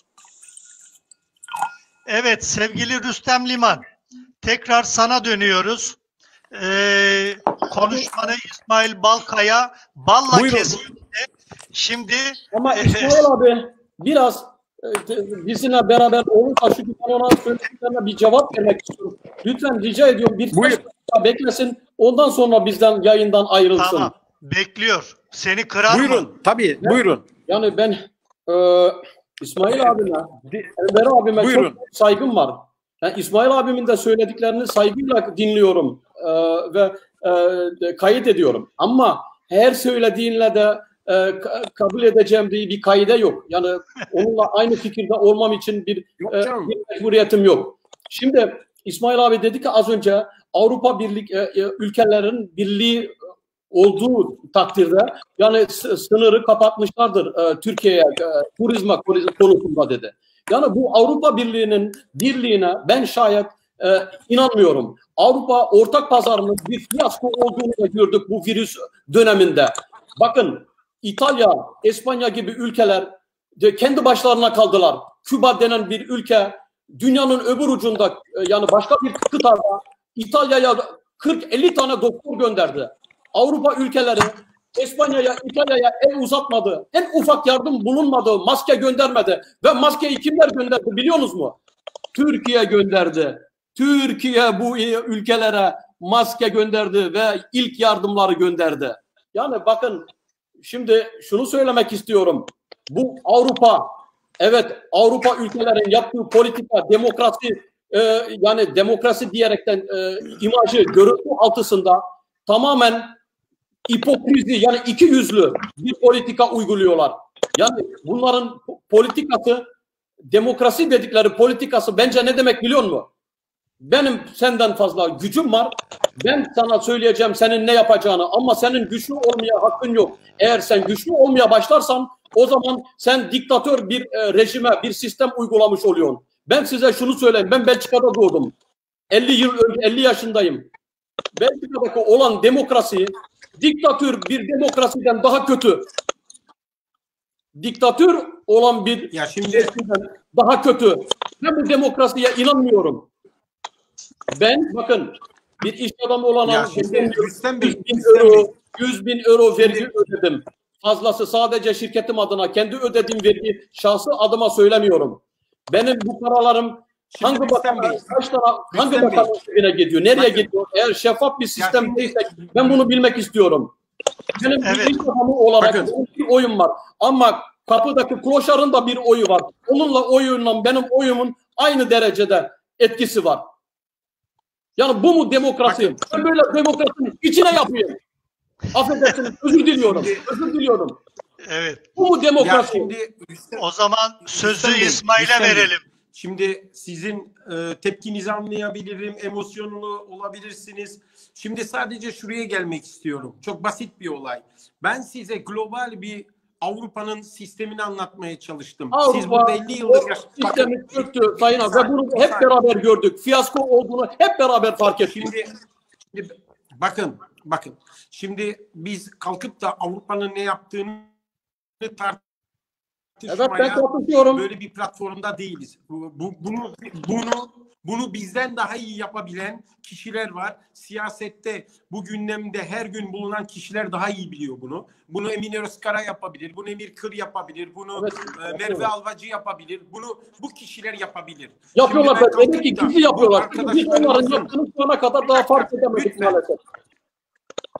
Evet, sevgili Rüstem Liman, tekrar sana dönüyoruz. Ee, konuşmanı İsmail Balkaya balla Buyurun. kesildi. Şimdi Ama İsmail abi biraz e, bizimle beraber olursa şu ben ona söylediklerine bir cevap vermek istiyorum. Lütfen rica ediyorum bir Buyur. dakika beklesin. Ondan sonra bizden yayından ayrılsın. tamam, bekliyor. Seni kırar mı? Buyurun. Tabii. Buyurun. Yani ben e, İsmail abime, Enver abime Buyurun. çok saygım var. Yani İsmail abimin de söylediklerini saygıyla dinliyorum e, ve e, kayıt ediyorum. Ama her söylediğinle de e, ka- kabul edeceğim diye bir kaide yok. Yani onunla aynı fikirde olmam için bir, Yok e, canım. bir mecburiyetim yok. Şimdi İsmail abi dedi ki az önce Avrupa Birlik e, e, ülkelerin birliği olduğu takdirde yani s- sınırı kapatmışlardır e, Türkiye'ye e, turizme konusunda dedi. Yani bu Avrupa Birliği'nin birliğine ben şayet e, inanmıyorum. Avrupa ortak pazarının bir fiyasko olduğunu da gördük bu virüs döneminde. Bakın İtalya, İspanya gibi ülkeler de kendi başlarına kaldılar. Küba denen bir ülke dünyanın öbür ucunda e, yani başka bir kıtada İtalya'ya kırk elli tane doktor gönderdi. Avrupa ülkeleri İspanya'ya, İtalya'ya el uzatmadı. En ufak yardım bulunmadı. Maske göndermedi. Ve maskeyi kimler gönderdi biliyorsunuz mu? Türkiye gönderdi. Türkiye bu ülkelere maske gönderdi ve ilk yardımları gönderdi. Yani bakın şimdi şunu söylemek istiyorum. Bu Avrupa, evet Avrupa ülkelerin yaptığı politika, demokrasi e, yani demokrasi diyerekten e, imajı, görüntü altısında tamamen hipokrizi yani iki yüzlü bir politika uyguluyorlar. Yani bunların politikası, demokrasi dedikleri politikası bence ne demek biliyor musun? Benim senden fazla gücüm var. Ben sana söyleyeceğim senin ne yapacağını ama senin güçlü olmaya hakkın yok. Eğer sen güçlü olmaya başlarsan o zaman sen diktatör bir e, rejime, bir sistem uygulamış oluyorsun. Ben size şunu söyleyeyim. Ben Belçika'da doğdum. elli yıl önce, elli yaşındayım. Belçika'daki olan demokrasi diktatör bir demokrasiden daha kötü. Diktatör olan bir Ya şimdi daha kötü. Ben bu demokrasiye inanmıyorum. Ben bakın bir iş adamı olan Ya şimdi Rüstem Bey, yüz bin Rüstem euro, Bey. yüz bin euro vergi Şimdi- ödedim. Fazlası sadece şirketim adına kendi ödediğim vergi şahsı adıma söylemiyorum. Benim bu paralarım Şimdi hangi Rüstem bakanın Bey, kaç tane hangi Rüstem Bey. bakanın cebine gidiyor? Nereye Bakın. gidiyor? Eğer şeffaf bir sistem şimdi- değilse ben bunu bilmek istiyorum. Benim Evet. bir iş adamı olarak Bakın. benim bir oyum var. Ama kapıdaki kloşarın da bir oyu var. Onunla oyunla benim oyumun aynı derecede etkisi var. Yani bu mu demokrasi? Bakın. Ben böyle demokrasinin içine yapıyorum. Affedersiniz, özür diliyorum. Şimdi- özür diliyorum. Evet. Bu mu Ya demokrasi? şimdi Rüstem- O zaman sözü Rüstem Bey, İsmail'e Rüstem Bey. verelim. Şimdi sizin e, tepkinizi anlayabilirim, emosyonlu olabilirsiniz. Şimdi sadece şuraya gelmek istiyorum. Çok basit bir olay. Ben size global bir Avrupa'nın sistemini anlatmaya çalıştım. Siz Avrupa burada elli yıldır o yaş... sistemi çöktü Sayın abi. Ve bunu hep beraber gördük. Fiyasko olduğunu hep beraber fark ettik. Şimdi, şimdi bakın, bakın. Şimdi biz kalkıp da Avrupa'nın ne yaptığını tartışmaya Evet ben tartışıyorum. böyle bir platformda değiliz. Bu, bu- bunu bunu bunu bizden daha iyi yapabilen kişiler var. Siyasette bu gündemde her gün bulunan kişiler daha iyi biliyor bunu. Bunu Emine Özkara yapabilir, bunu Emir Kır yapabilir, bunu Evet, e, Merve Alvacı yapabilir. Bunu bu kişiler yapabilir. Yapıyorlar. Şimdi ben Demek ki kalkıp da gizli yapıyorlar. bu Biz onların arkadaşlarımızın- yaptığını şu ana kadar daha fark edemedik Lütfen. maalesef.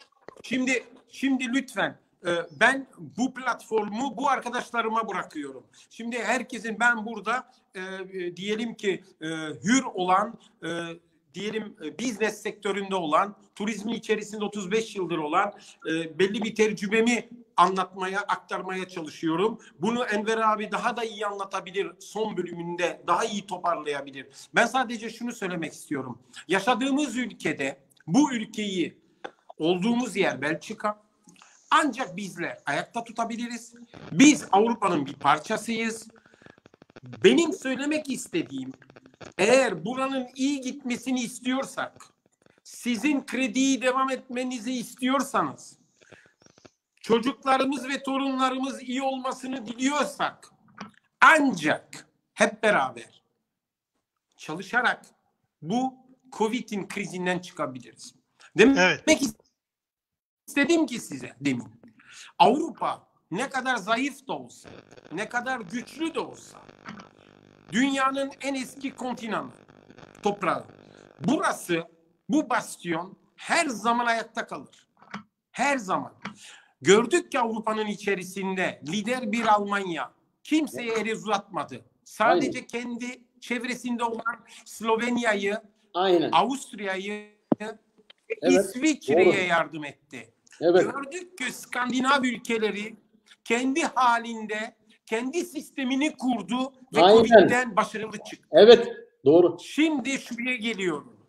Şimdi şimdi lütfen e, ben bu platformu bu arkadaşlarıma bırakıyorum. Şimdi herkesin ben burada e, e, diyelim ki e, hür olan e, diyelim e, business sektöründe olan, turizmin içerisinde otuz beş yıldır olan e, belli bir tecrübemi anlatmaya, aktarmaya çalışıyorum. Bunu Enver abi daha da iyi anlatabilir, son bölümünde daha iyi toparlayabilir. Ben sadece şunu söylemek istiyorum. Yaşadığımız ülkede bu ülkeyi, olduğumuz yer Belçika, ancak bizler ayakta tutabiliriz. Biz Avrupa'nın bir parçasıyız. Benim söylemek istediğim, eğer buranın iyi gitmesini istiyorsak, sizin krediyi devam etmenizi istiyorsanız, çocuklarımız ve torunlarımız iyi olmasını diliyorsak, ancak hep beraber çalışarak bu Covid'in krizinden çıkabiliriz. Demek Evet. istedim ki size demin, Avrupa ne kadar zayıf da olsa, ne kadar güçlü de olsa, dünyanın en eski kontinanı, toprağı. Burası, bu bastion her zaman ayakta kalır. Her zaman. Gördük ki Avrupa'nın içerisinde lider bir Almanya kimseye el uzatmadı. Sadece Aynen. kendi çevresinde olan Slovenya'yı, Aynen. Avusturya'yı, evet. İsviçre'ye yardım etti. Evet. Gördük ki Skandinav ülkeleri kendi halinde kendi sistemini kurdu ve Aynen. Covid'den başarılı çıktı. Evet, doğru. Şimdi şuraya geliyorum.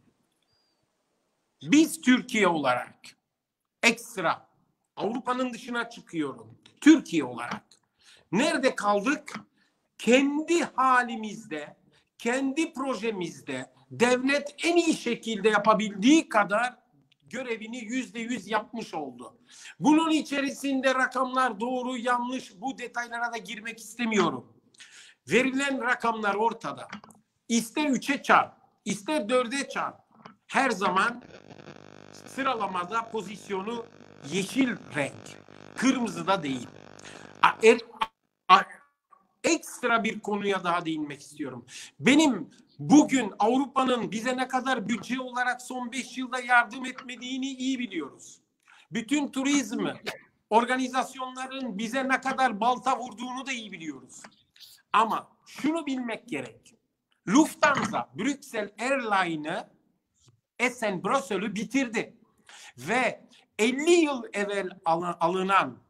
Biz Türkiye olarak ekstra Avrupa'nın dışına çıkıyorum. Türkiye olarak nerede kaldık? Kendi halimizde, kendi projemizde devlet en iyi şekilde yapabildiği kadar görevini yüzde yüz yapmış oldu. Bunun içerisinde rakamlar doğru yanlış, bu detaylara da girmek istemiyorum. Verilen rakamlar ortada. İster üçe çarp, ister dörde çarp. Her zaman sıralamada pozisyonu yeşil renk. Kırmızı da değil. Er, er, ekstra bir konuya daha değinmek istiyorum. Benim bugün Avrupa'nın bize ne kadar bütçe olarak son beş yılda yardım etmediğini iyi biliyoruz. Bütün turizm organizasyonların bize ne kadar balta vurduğunu da iyi biliyoruz. Ama şunu bilmek gerek. Lufthansa, Brüksel Airline'ı Essen-Brüssel'ü bitirdi. Ve elli yıl evvel alınan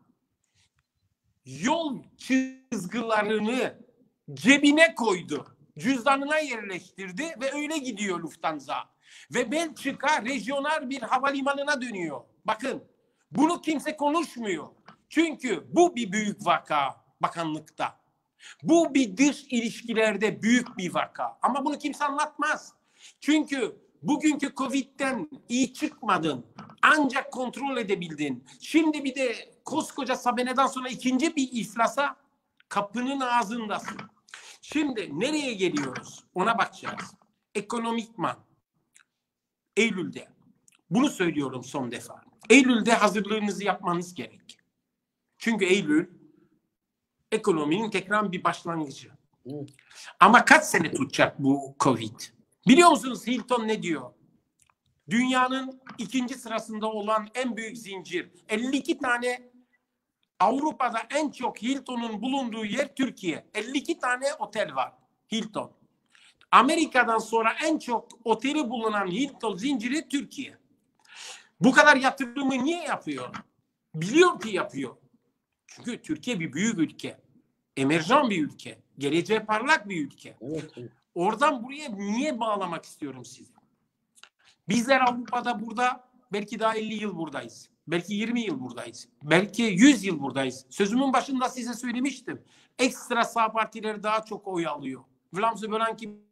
yol çizgilerini cebine koydu. Cüzdanına yerleştirdi ve öyle gidiyor Lufthansa. Ve Belçika regional bir havalimanına dönüyor. Bakın, bunu kimse konuşmuyor. Çünkü bu bir büyük vaka bakanlıkta. Bu bir dış ilişkilerde büyük bir vaka. Ama bunu kimse anlatmaz. Çünkü bugünkü Covid'den iyi çıkmadın. Ancak kontrol edebildin. Şimdi bir de koskoca Sabene'den sonra ikinci bir iflasa kapının ağzındasın. Şimdi nereye geliyoruz? Ona bakacağız. Ekonomikman. Eylül'de. Bunu söylüyorum son defa. Eylül'de hazırlığınızı yapmanız gerek. Çünkü Eylül ekonominin tekrar bir başlangıcı. Evet. Ama kaç sene tutacak bu Covid? Biliyor musunuz Hilton ne diyor? Dünyanın ikinci sırasında olan en büyük zincir. elli iki tane Avrupa'da en çok Hilton'un bulunduğu yer Türkiye. elli iki tane otel var. Hilton. Amerika'dan sonra en çok oteli bulunan Hilton zinciri Türkiye. Bu kadar yatırımı niye yapıyor? Biliyor ki yapıyor. Çünkü Türkiye bir büyük ülke. Emerjan bir ülke. Geleceğe parlak bir ülke. Evet, evet. Oradan buraya niye bağlamak istiyorum sizi? Bizler Avrupa'da burada belki daha elli yıl buradayız. Belki yirmi yıl buradayız. Belki yüz yıl buradayız. Sözümün başında size söylemiştim. Ekstra sağ partileri daha çok oy alıyor. Vlaamse Belang ki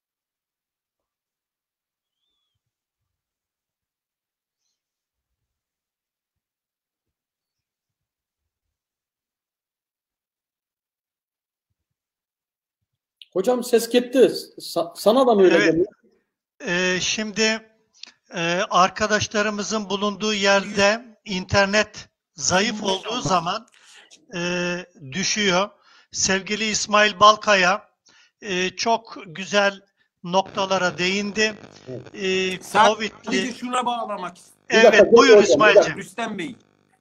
Hocam ses gitti. Sa- sana da mı öyle Evet. geliyor? Ee, şimdi e, arkadaşlarımızın bulunduğu yerde internet zayıf olduğu zaman e, düşüyor. Sevgili İsmail Balkaya e, çok güzel noktalara değindi. Ee, Sadece Covid'li... şuna bağlamak istiyorum. Evet, buyur İsmail'cim. Rüstem Bey.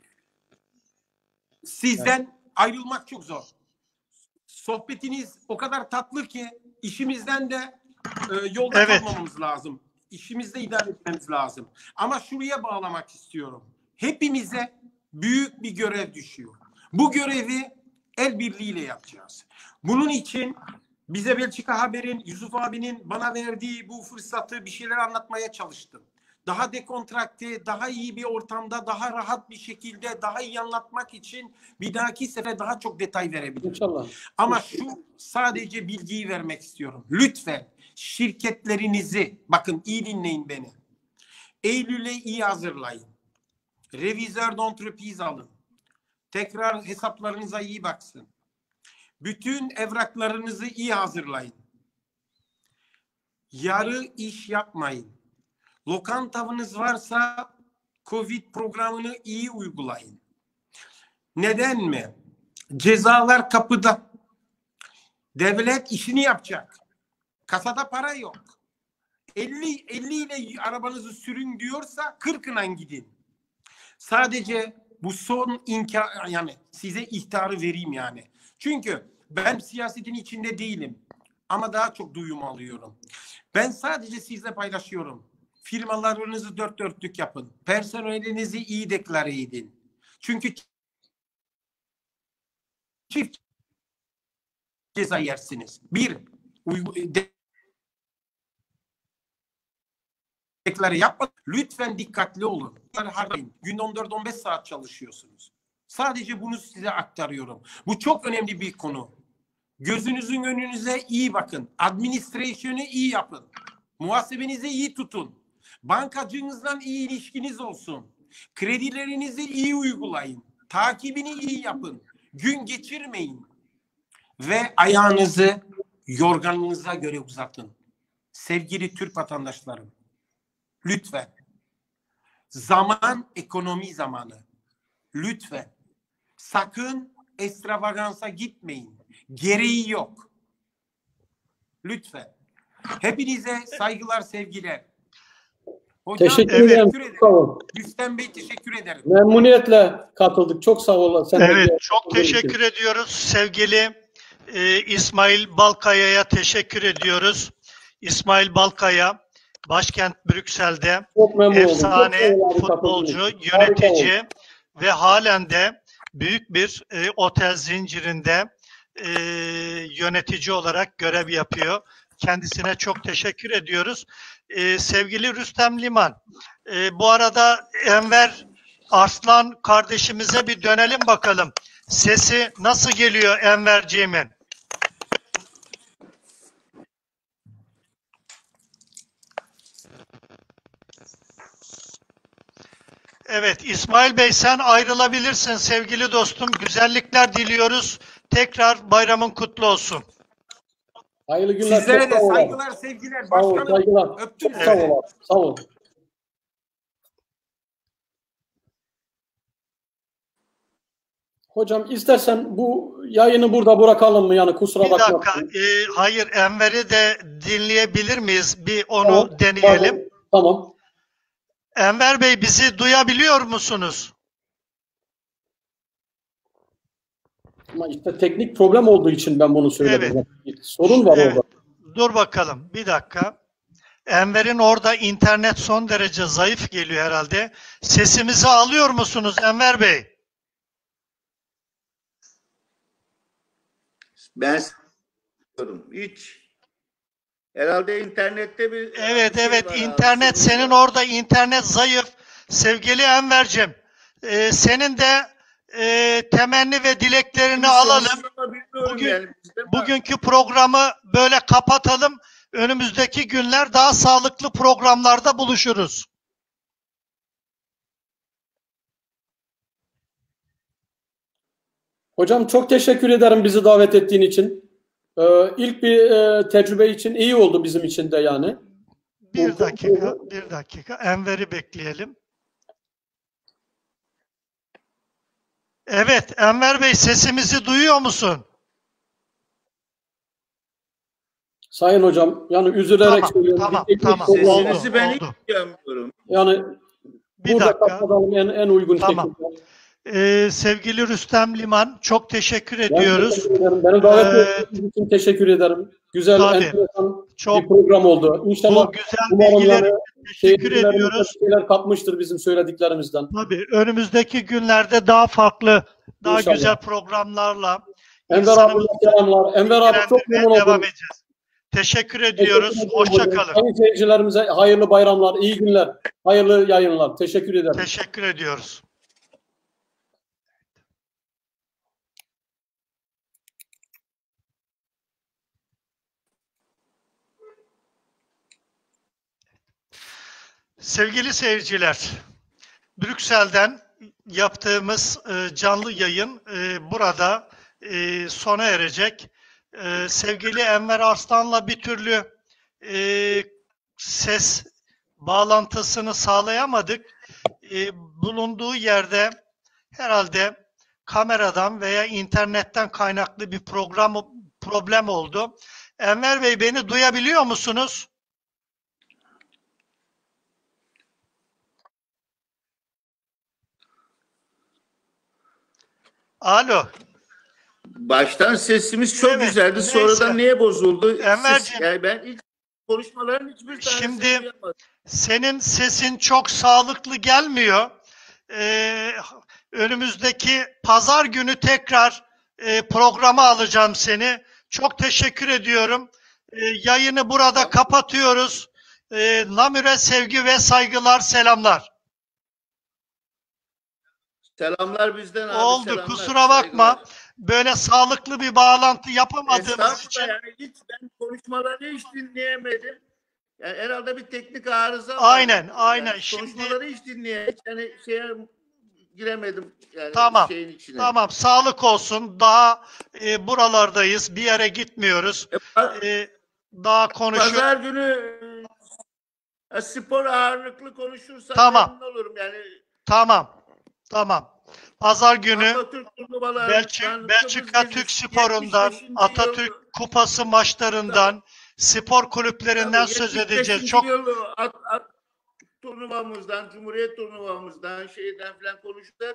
Sizden ayrılmak çok zor. Sohbetiniz o kadar tatlı ki işimizden de e, yolda Evet. kalmamamız lazım. İşimizde idare etmemiz lazım. Ama şuraya bağlamak istiyorum. Hepimize büyük bir görev düşüyor. Bu görevi el birliğiyle yapacağız. Bunun için bize Belçika Haber'in, Yusuf abinin bana verdiği bu fırsatı bir şeyler anlatmaya çalıştım. Daha dekontrakte, daha iyi bir ortamda, daha rahat bir şekilde, daha iyi anlatmak için bir dahaki sefer daha çok detay verebilirim. İnşallah. Ama şu sadece bilgiyi vermek istiyorum. Lütfen şirketlerinizi, bakın iyi dinleyin beni. Eylül'e iyi hazırlayın. Revizör d'entreprise alın. Tekrar hesaplarınıza iyi baksın. Bütün evraklarınızı iyi hazırlayın. Yarı iş yapmayın. Lokantanız varsa Covid programını iyi uygulayın. Neden mi? Cezalar kapıda. Devlet işini yapacak. Kasada para yok. elli elli ile arabanızı sürün diyorsa kırkına gidin. Sadece bu son inkar, yani size ihtarı vereyim yani. Çünkü ben siyasetin içinde değilim. Ama daha çok duyum alıyorum. Ben sadece sizle paylaşıyorum. Firmalarınızı dört dörtlük yapın. Personelinizi iyi deklare edin. Çünkü çift ceza yersiniz. Bir, de, deklare yapın. Lütfen dikkatli olun. Günde on dört on beş saat çalışıyorsunuz. Sadece bunu size aktarıyorum. Bu çok önemli bir konu. Gözünüzün önünüze iyi bakın. Administrasyonu iyi yapın. Muhasebenizi iyi tutun. Bankacınızdan iyi ilişkiniz olsun. Kredilerinizi iyi uygulayın. Takibini iyi yapın. Gün geçirmeyin. Ve ayağınızı yorganınıza göre uzatın. Sevgili Türk vatandaşlarım, lütfen. Zaman ekonomi zamanı. Lütfen. Sakın ekstravagansa gitmeyin. Gereği yok. Lütfen. Hepinize saygılar, sevgiler. Hocam, Teşekkür evet, ederim. teşekkür ederim. Sağ olun. Rüstem Bey teşekkür ederim. Memnuniyetle katıldık. Çok sağ olun. Sen de Evet, gel- çok teşekkür ediyoruz. Sevgili e, İsmail Balkaya'ya teşekkür ediyoruz. İsmail Balkaya, başkent Brüksel'de Çok memnun oldum. Çok efsane sağ olun abi, futbolcu, katıldığınız için. Harika yönetici oldu. ve halen de büyük bir e, otel zincirinde e, yönetici olarak görev yapıyor. Kendisine çok teşekkür ediyoruz. E, sevgili Rüstem Liman, e, bu arada Enver Arslan kardeşimize bir dönelim bakalım. Sesi nasıl geliyor Enverciğimin? Evet, İsmail Bey sen ayrılabilirsin sevgili dostum. Güzellikler diliyoruz. Tekrar bayramın kutlu olsun. Hayırlı günler. Sizlere çok de sağ olun. saygılar, sevgiler. Sağ olun, Başkanım, saygılar. öptüm Çok sağ sizi. olun. Sağ olun. Hocam istersen bu yayını burada bırakalım mı? Yani kusura Bir bakma. dakika, e, hayır Enver'i de dinleyebilir miyiz? Bir onu Tamam, deneyelim. Tamam. tamam. Enver Bey bizi duyabiliyor musunuz? Ama işte teknik problem olduğu için ben bunu söyledim. Evet. Sorun var Evet. orada. Dur bakalım bir dakika. Enver'in orada internet son derece zayıf geliyor herhalde. Sesimizi alıyor musunuz Enver Bey? Ben diyorum hiç. Herhalde internette bir Evet bir şey evet var abi, internet sorun senin var. orada internet zayıf. Sevgili Enver'cim e, senin de e, temenni ve dileklerini alalım. Bilmiyorum Bugün- yani, bizde var. Bugünkü programı böyle kapatalım. Önümüzdeki günler daha sağlıklı programlarda buluşuruz. Hocam çok teşekkür ederim bizi davet ettiğin için. Ee, ilk bir e, tecrübe için iyi oldu bizim için de yani. Bir dakika, bir dakika. Enver'i bekleyelim. Evet, Enver Bey sesimizi duyuyor musun? Sayın hocam, yani üzülerek Tamam, söylüyorum. tamam, Bir teknik tamam. sorun Oldu, oldu. Sesinizi ben hiç oldu. duyamıyorum. Yani Bir burada dakika. kapatalım en, en uygun Tamam. şekilde. Ee, sevgili Rüstem Liman, çok teşekkür Ben ediyoruz. teşekkür ederim. Beni davet Ee, ettiğiniz için teşekkür ederim. Güzel, tabii. enteresan Çok bir program oldu. İnşallah bu güzel umarım bilgiler yani teşekkür seyircilerimiz de ediyoruz. bir şeyler kapmıştır bizim söylediklerimizden. Tabii önümüzdeki günlerde daha farklı, daha İnşallah. güzel programlarla Enver insanımızı abiye selamlar. Enver abi çok bilgilendirmeye memnun devam oldum. edeceğiz. Teşekkür Teşekkür ediyoruz. ederim Hoşça hocam. kalın. Sayın seyircilerimize hayırlı bayramlar, iyi günler, hayırlı yayınlar. Teşekkür ederim. Teşekkür ediyoruz. Sevgili seyirciler, Brüksel'den yaptığımız e, canlı yayın e, burada e, sona erecek. E, sevgili Enver Arslan'la bir türlü e, ses bağlantısını sağlayamadık. E, bulunduğu yerde herhalde kameradan veya internetten kaynaklı bir program problem oldu. Enver Bey, beni duyabiliyor musunuz? Alo. Baştan sesimiz çok Evet, güzeldi. neyse. Sonradan niye bozuldu? Enverciğim, Ses, yani ben hiç konuşmaların hiçbir tanesini şimdi duyamadım. senin sesin çok sağlıklı gelmiyor. Ee, önümüzdeki pazar günü tekrar e, programa alacağım seni. Çok teşekkür ediyorum. Ee, yayını burada kapatıyoruz. Ee, Namür'e sevgi ve saygılar, selamlar. Selamlar bizden abi. Oldu, selamlar, kusura bakma. saygılar. Böyle sağlıklı bir bağlantı yapamadığımız için. Yani hiç ben konuşmaları hiç dinleyemedim. Yani herhalde bir teknik arıza var. Aynen, aynen. Yani Şimdi konuşmaları hiç dinleyemedim. Yani şeye giremedim yani tamam, şeyin içine. tamam. Sağlık olsun. Daha e, buralardayız. Bir yere gitmiyoruz. E, E, daha konuşuyoruz. Pazar günü e, spor ağırlıklı konuşursak Tamam. memnun olurum yani. Tamam, tamam. Pazar günü Atatürk turnuvaları, Belçika, Belçika Türk Sporu'ndan, Atatürk yıl, Kupası maçlarından, spor kulüplerinden tabii, söz yetmiş edeceğiz. beşinci Çok yıl at, at, turnuvamızdan, Cumhuriyet turnuvamızdan, şeyden konuşacak.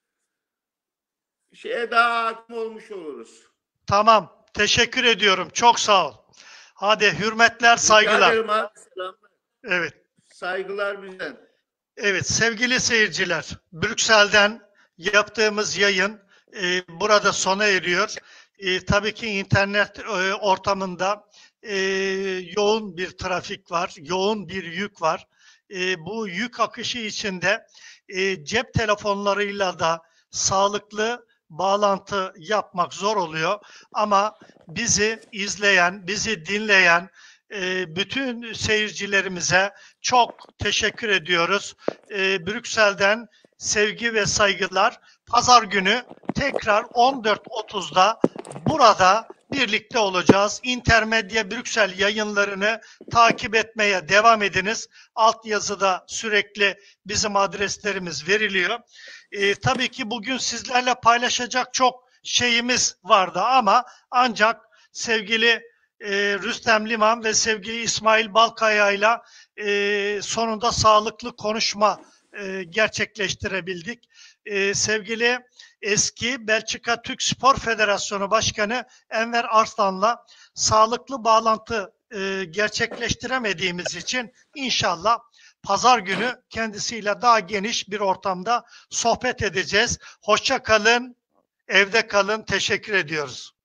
Şeye daha hakim olmuş oluruz. tamam. Teşekkür ediyorum. Çok sağ ol. Hadi hürmetler, saygılar. Rica ederim abi, selamlar. Evet. Saygılar bizden. Evet, sevgili seyirciler, Brüksel'den yaptığımız yayın e, burada sona eriyor. E, tabii ki internet e, ortamında e, yoğun bir trafik var, yoğun bir yük var. E, bu yük akışı içinde e, cep telefonlarıyla da sağlıklı bağlantı yapmak zor oluyor. Ama bizi izleyen, bizi dinleyen e, bütün seyircilerimize çok teşekkür ediyoruz. Ee, Brüksel'den sevgi ve saygılar. Pazar günü tekrar on dört otuzda burada birlikte olacağız. Intermedya Brüksel yayınlarını takip etmeye devam ediniz. Altyazıda sürekli bizim adreslerimiz veriliyor. Ee, tabii ki bugün sizlerle paylaşacak çok şeyimiz vardı ama ancak sevgili e, Rüstem Liman ve sevgili İsmail Balkaya ile e, sonunda sağlıklı konuşma e, gerçekleştirebildik. E, sevgili eski Belçika Türk Spor Federasyonu Başkanı Enver Arslan'la sağlıklı bağlantı e, gerçekleştiremediğimiz için inşallah pazar günü kendisiyle daha geniş bir ortamda sohbet edeceğiz. Hoşça kalın, evde kalın. Teşekkür ediyoruz.